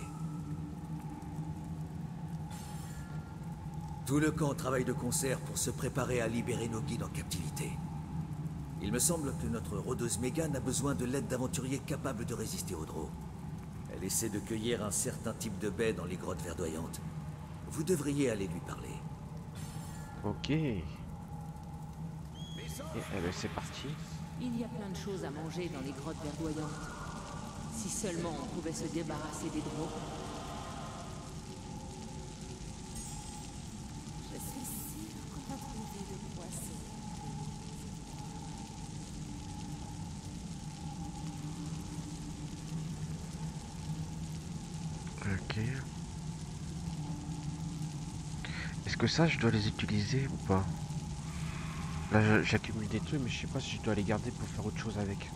Tout le camp travaille de concert pour se préparer à libérer nos guides en captivité. Il me semble que notre rôdeuse Megan a besoin de l'aide d'aventuriers capables de résister aux Drow. Elle essaie de cueillir un certain type de baie dans les grottes verdoyantes. Vous devriez aller lui parler. Ok. Et ben c'est parti. Il y a plein de choses à manger dans les grottes verdoyantes. Si seulement on pouvait se débarrasser des Drow. Je suis sûre qu'on va trouver le poisson. que ça, je dois les utiliser ou pas? Là, j'accumule des trucs, mais je sais pas si je dois les garder pour faire autre chose avec.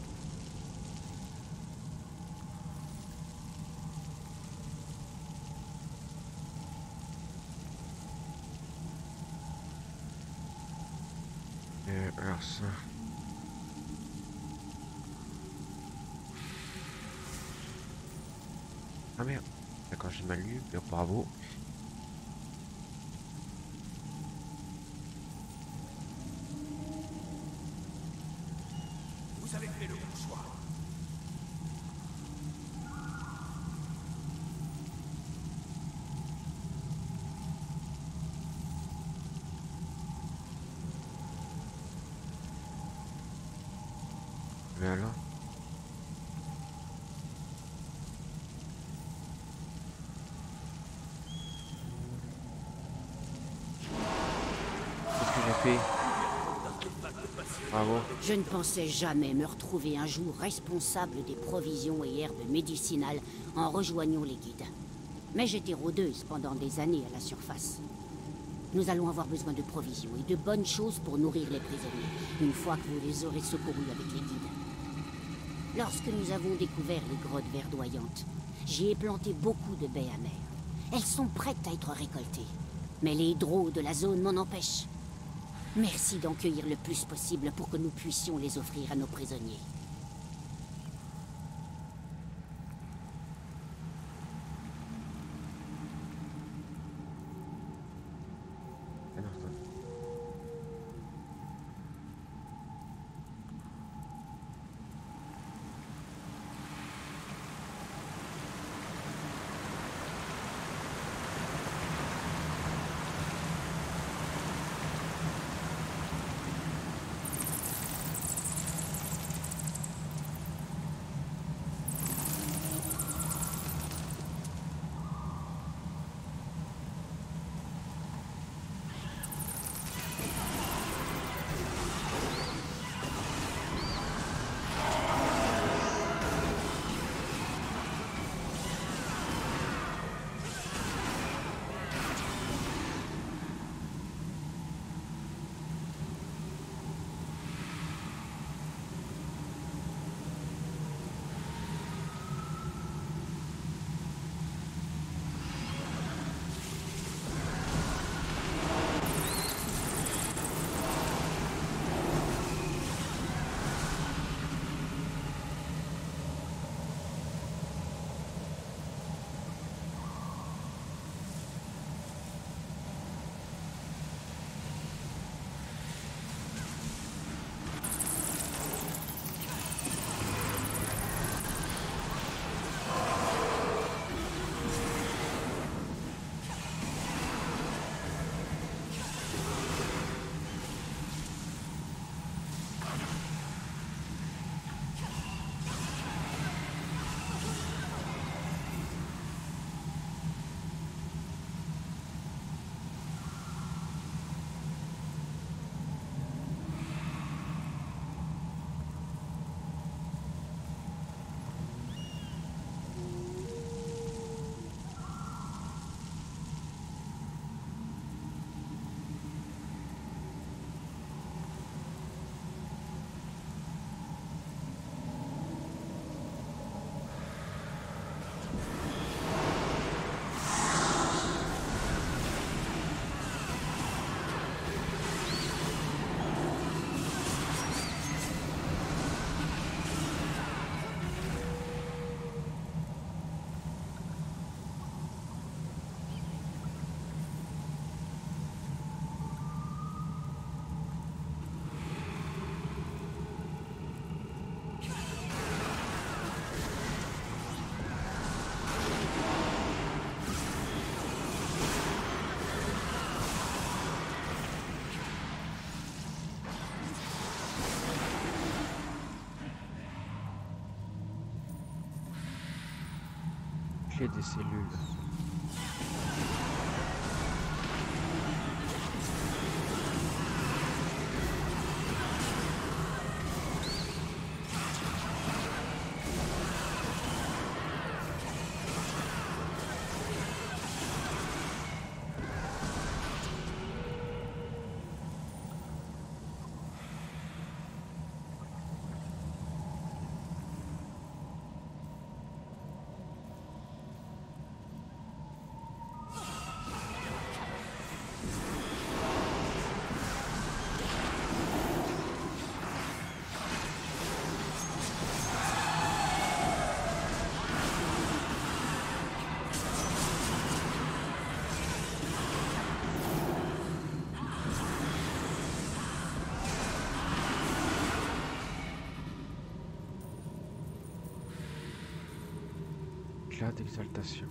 Alors ça... Ah merde. D'accord, j'ai mal lu, mais bravo. Vous avez fait le bon choix. Mais alors? Qu'est-ce que j'ai fait? Bravo. Je ne pensais jamais me retrouver un jour responsable des provisions et herbes médicinales en rejoignant les guides. Mais j'étais rôdeuse pendant des années à la surface. Nous allons avoir besoin de provisions et de bonnes choses pour nourrir les prisonniers, une fois que vous les aurez secourus avec les guides. Lorsque nous avons découvert les grottes verdoyantes, j'y ai planté beaucoup de baies amères. Elles sont prêtes à être récoltées. Mais les drôles de la zone m'en empêchent. Merci d'en cueillir le plus possible pour que nous puissions les offrir à nos prisonniers. Clé des cellules. Éclat d'exaltation.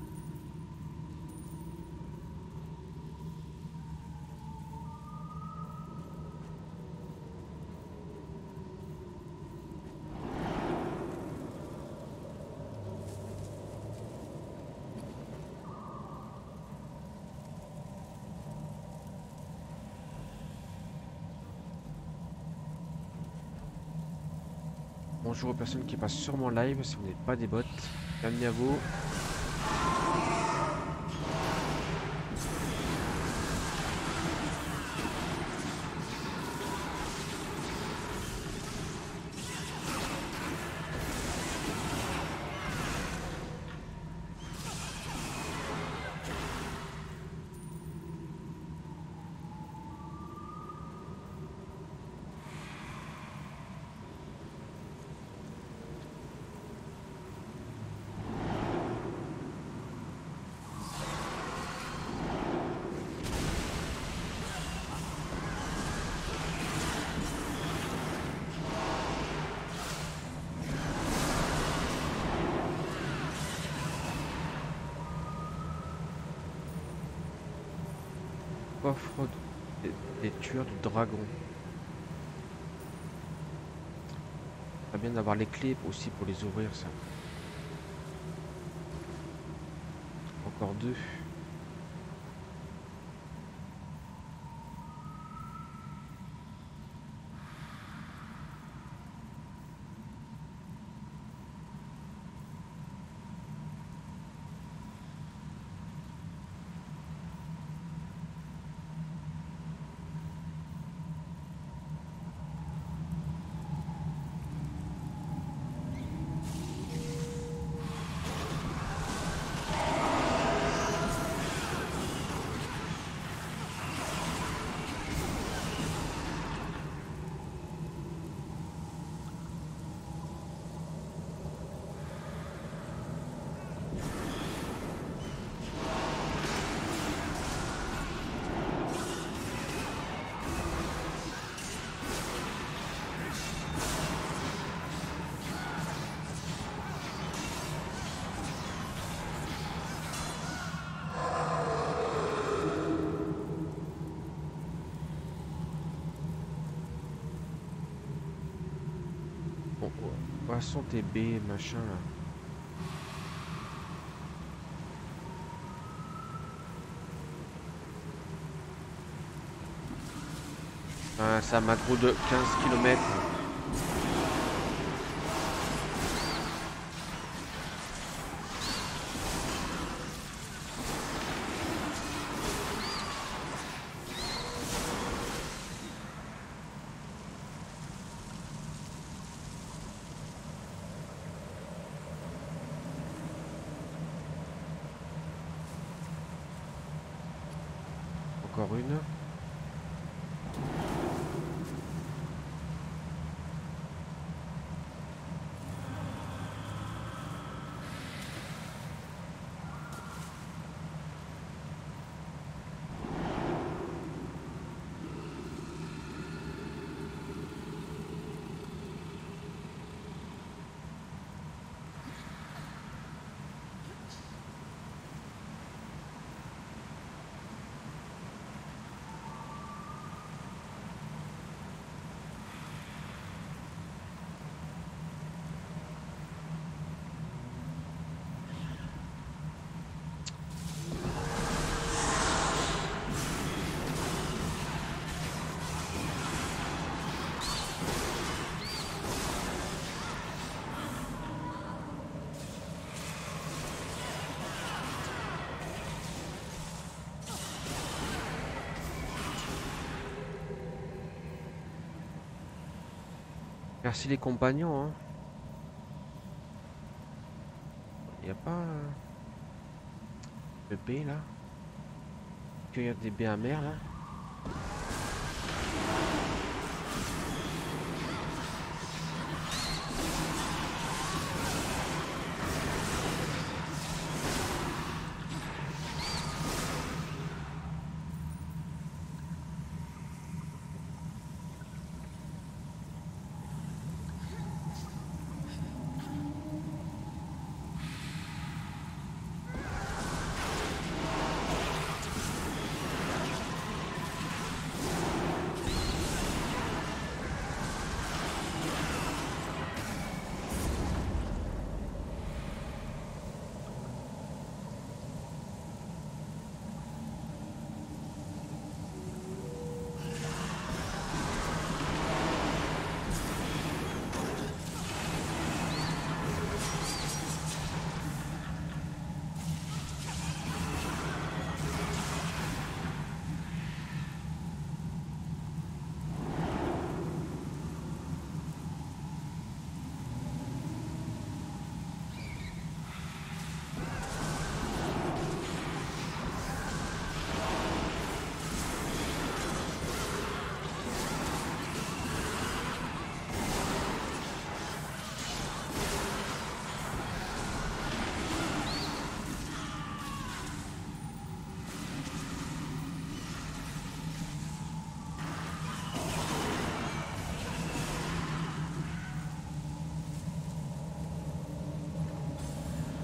Bonjour aux personnes qui passent sur mon live, si vous n'êtes pas des bots, bienvenue à vous. Coffre des tueurs de dragons. Ça bien d'avoir les clés aussi pour les ouvrir, ça. Encore 2. Poisson TB, machin là. Ah, ça m'a gros de 15 km. Encore une. Merci les compagnons, hein. Y a pas le B là? Cueillir des baies amères là?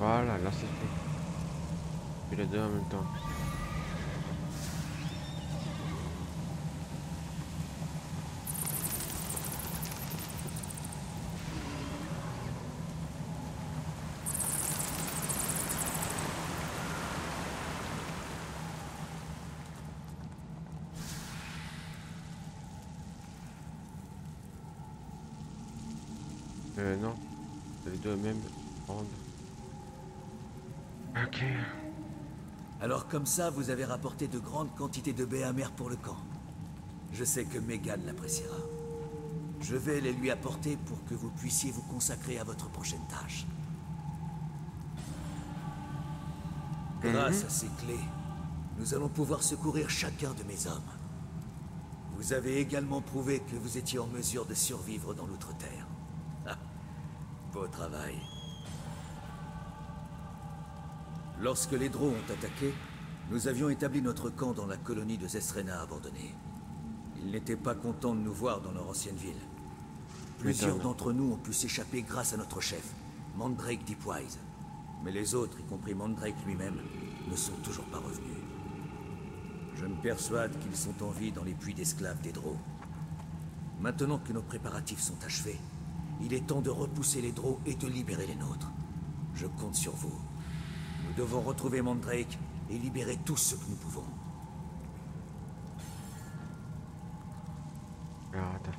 Voilà, là c'est fait. Et les deux en même temps. Non. C'est les deux mêmes. Ok. Alors comme ça, vous avez rapporté de grandes quantités de baies amères pour le camp. Je sais que Megan l'appréciera. Je vais les lui apporter pour que vous puissiez vous consacrer à votre prochaine tâche. Grâce à ces clés, nous allons pouvoir secourir chacun de mes hommes. Vous avez également prouvé que vous étiez en mesure de survivre dans l'Outre-Terre. Ah, beau travail. Lorsque les Drow ont attaqué, nous avions établi notre camp dans la colonie de Zestréna abandonnée. Ils n'étaient pas contents de nous voir dans leur ancienne ville. Plusieurs d'entre nous ont pu s'échapper grâce à notre chef, Mandrake Deepwise. Mais les autres, y compris Mandrake lui-même, ne sont toujours pas revenus. Je me persuade qu'ils sont en vie dans les puits d'esclaves des Drow. Maintenant que nos préparatifs sont achevés, il est temps de repousser les Drow et de libérer les nôtres. Je compte sur vous. Nous devons retrouver Mandrake et libérer tout ce que nous pouvons. Alors, attends.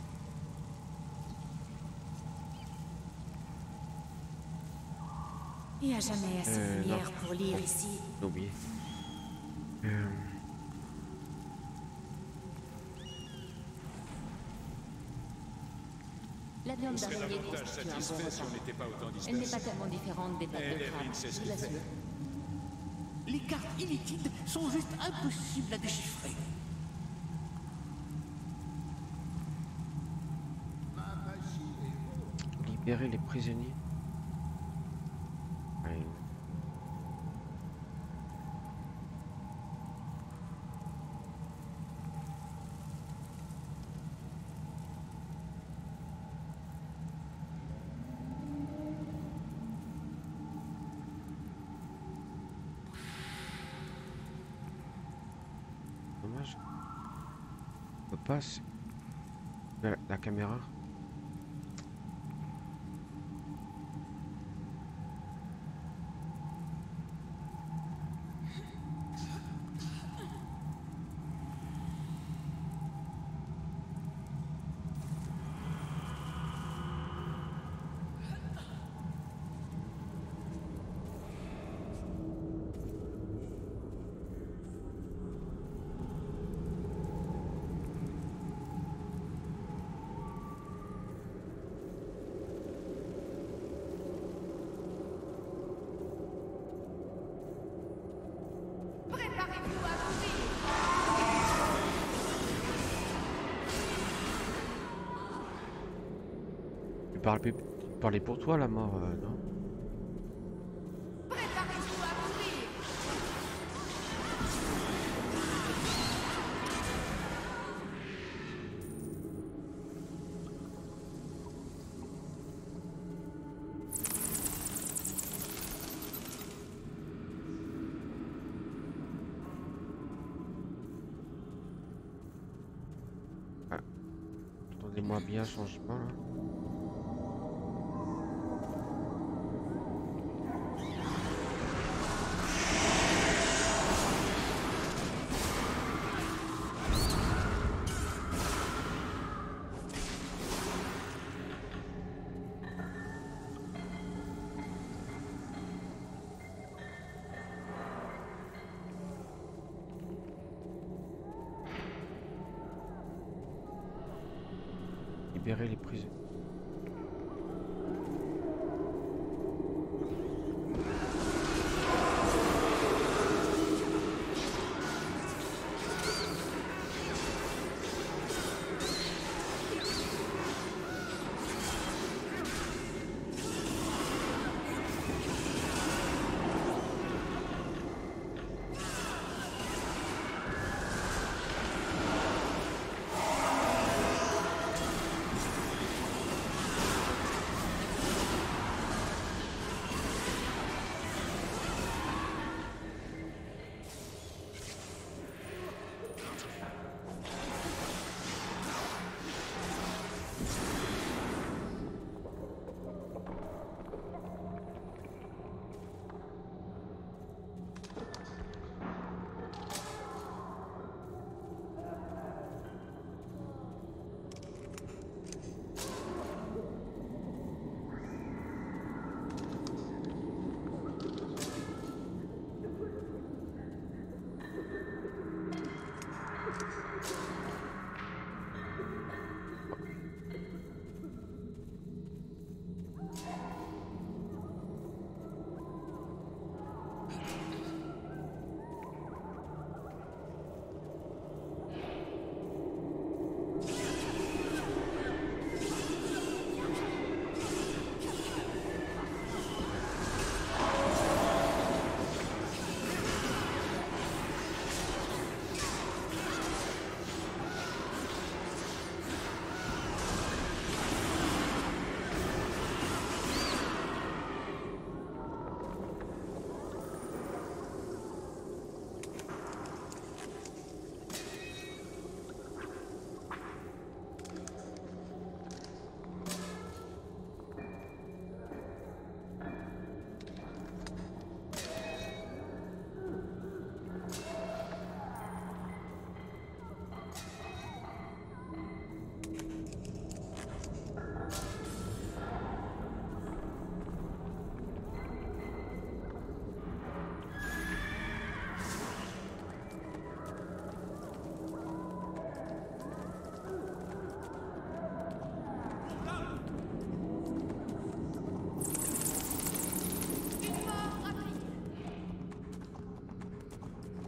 Il n'y a jamais assez de lumière pour lire ici. J'ai oublié. La viande d'araignée constitue un bon repas. Elle n'est pas tellement différente des pâtes de crabe, je vous l'assure. Les cartes illicites sont juste impossibles à déchiffrer. Libérer les prisonniers. Ouais. Dommage. On peut pas. La caméra. Parler pour toi la mort, non? Préparez-vous à mourir. Ah. Attendez-moi bien, changement là. Libérer les prisonniers.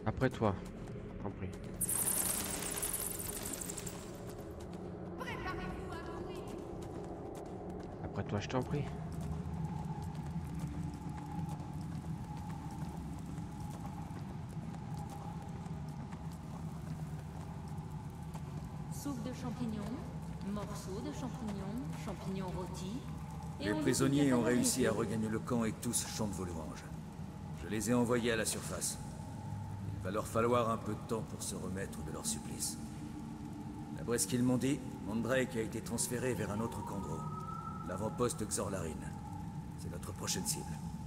Après toi, t'en prie. Après toi, je t'en prie. Soupe de champignons, morceaux de champignons, champignons rôtis. Les prisonniers ont réussi à regagner le camp et tous chantent vos louanges. Je les ai envoyés à la surface. Il va leur falloir un peu de temps pour se remettre de leur supplice. D'après ce qu'ils m'ont dit, Mandrake a été transféré vers un autre Kandro, l'avant-poste Xorlarine. C'est notre prochaine cible.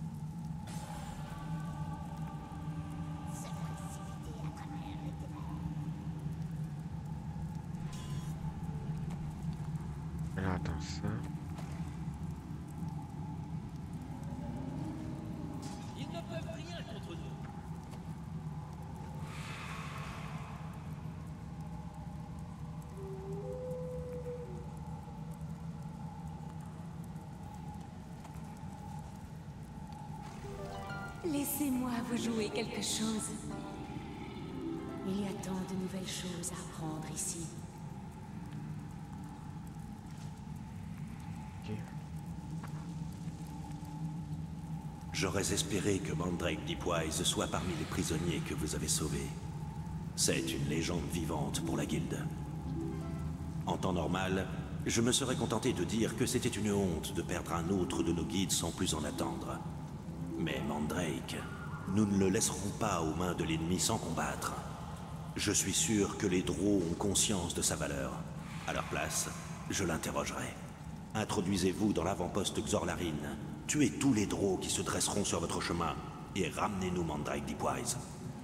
Alors attends, ça... Ils ne peuvent rien contre nous. Laissez-moi vous jouer quelque chose. Il y a tant de nouvelles choses à apprendre ici. Ok. J'aurais espéré que Mandrake Deepwise soit parmi les prisonniers que vous avez sauvés. C'est une légende vivante pour la guilde. En temps normal, je me serais contenté de dire que c'était une honte de perdre un autre de nos guides sans plus en attendre. Mais Mandrake, nous ne le laisserons pas aux mains de l'ennemi sans combattre. Je suis sûr que les Drow ont conscience de sa valeur. À leur place, je l'interrogerai. Introduisez-vous dans l'avant-poste Xorlarine. Tuez tous les Drow qui se dresseront sur votre chemin et ramenez-nous Mandrake Deepwise.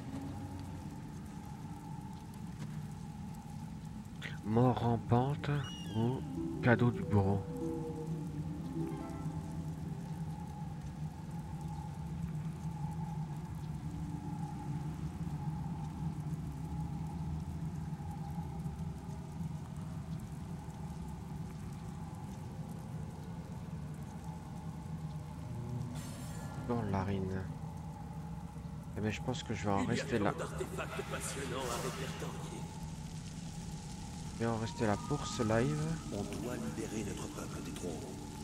Mort rampante ou cadeau du bourreau. Dans l'arine. Eh ben, je pense que je vais en rester là. Je vais en rester là pour ce live. On doit libérer notre peuple des Drow.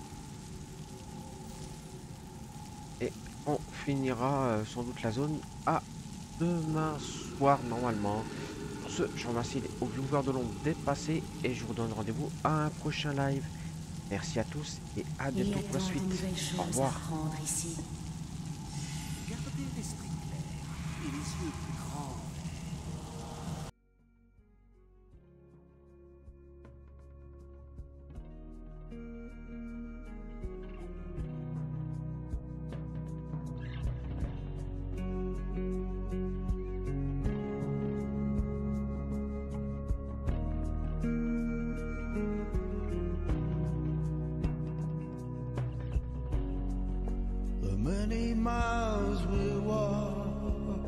Et on finira sans doute la zone à demain soir normalement. Pour ce, je remercie aux viewers de l'ombre d'être passés et je vous donne rendez-vous à un prochain live. Merci à tous et à bientôt pour la suite. Au revoir. Gardez l'esprit clair et les yeux plus grands. The many miles we walk,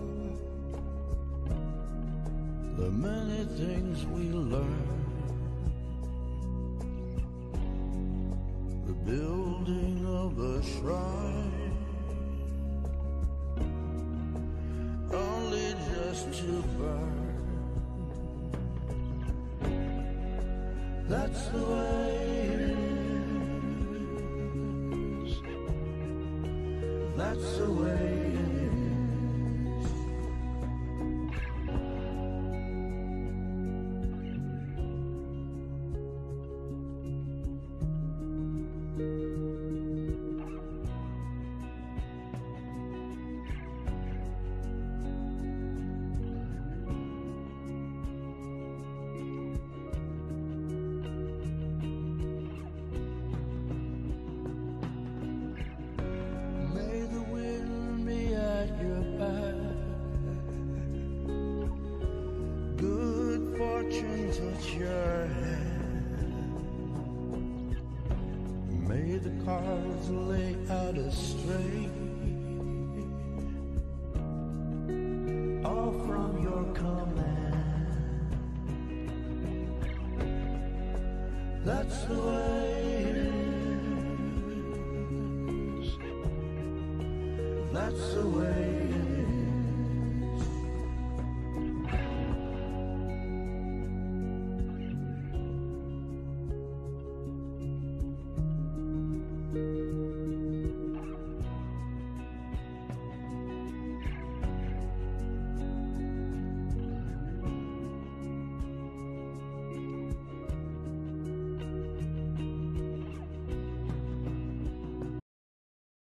the many things we learn, the building of a shrine, only just to burn. That's the way it is. That's the way it is. May the wind be at your back, good fortune touch your hand. May the cards lay out a straight, all from your command. That's the way it is. That's the way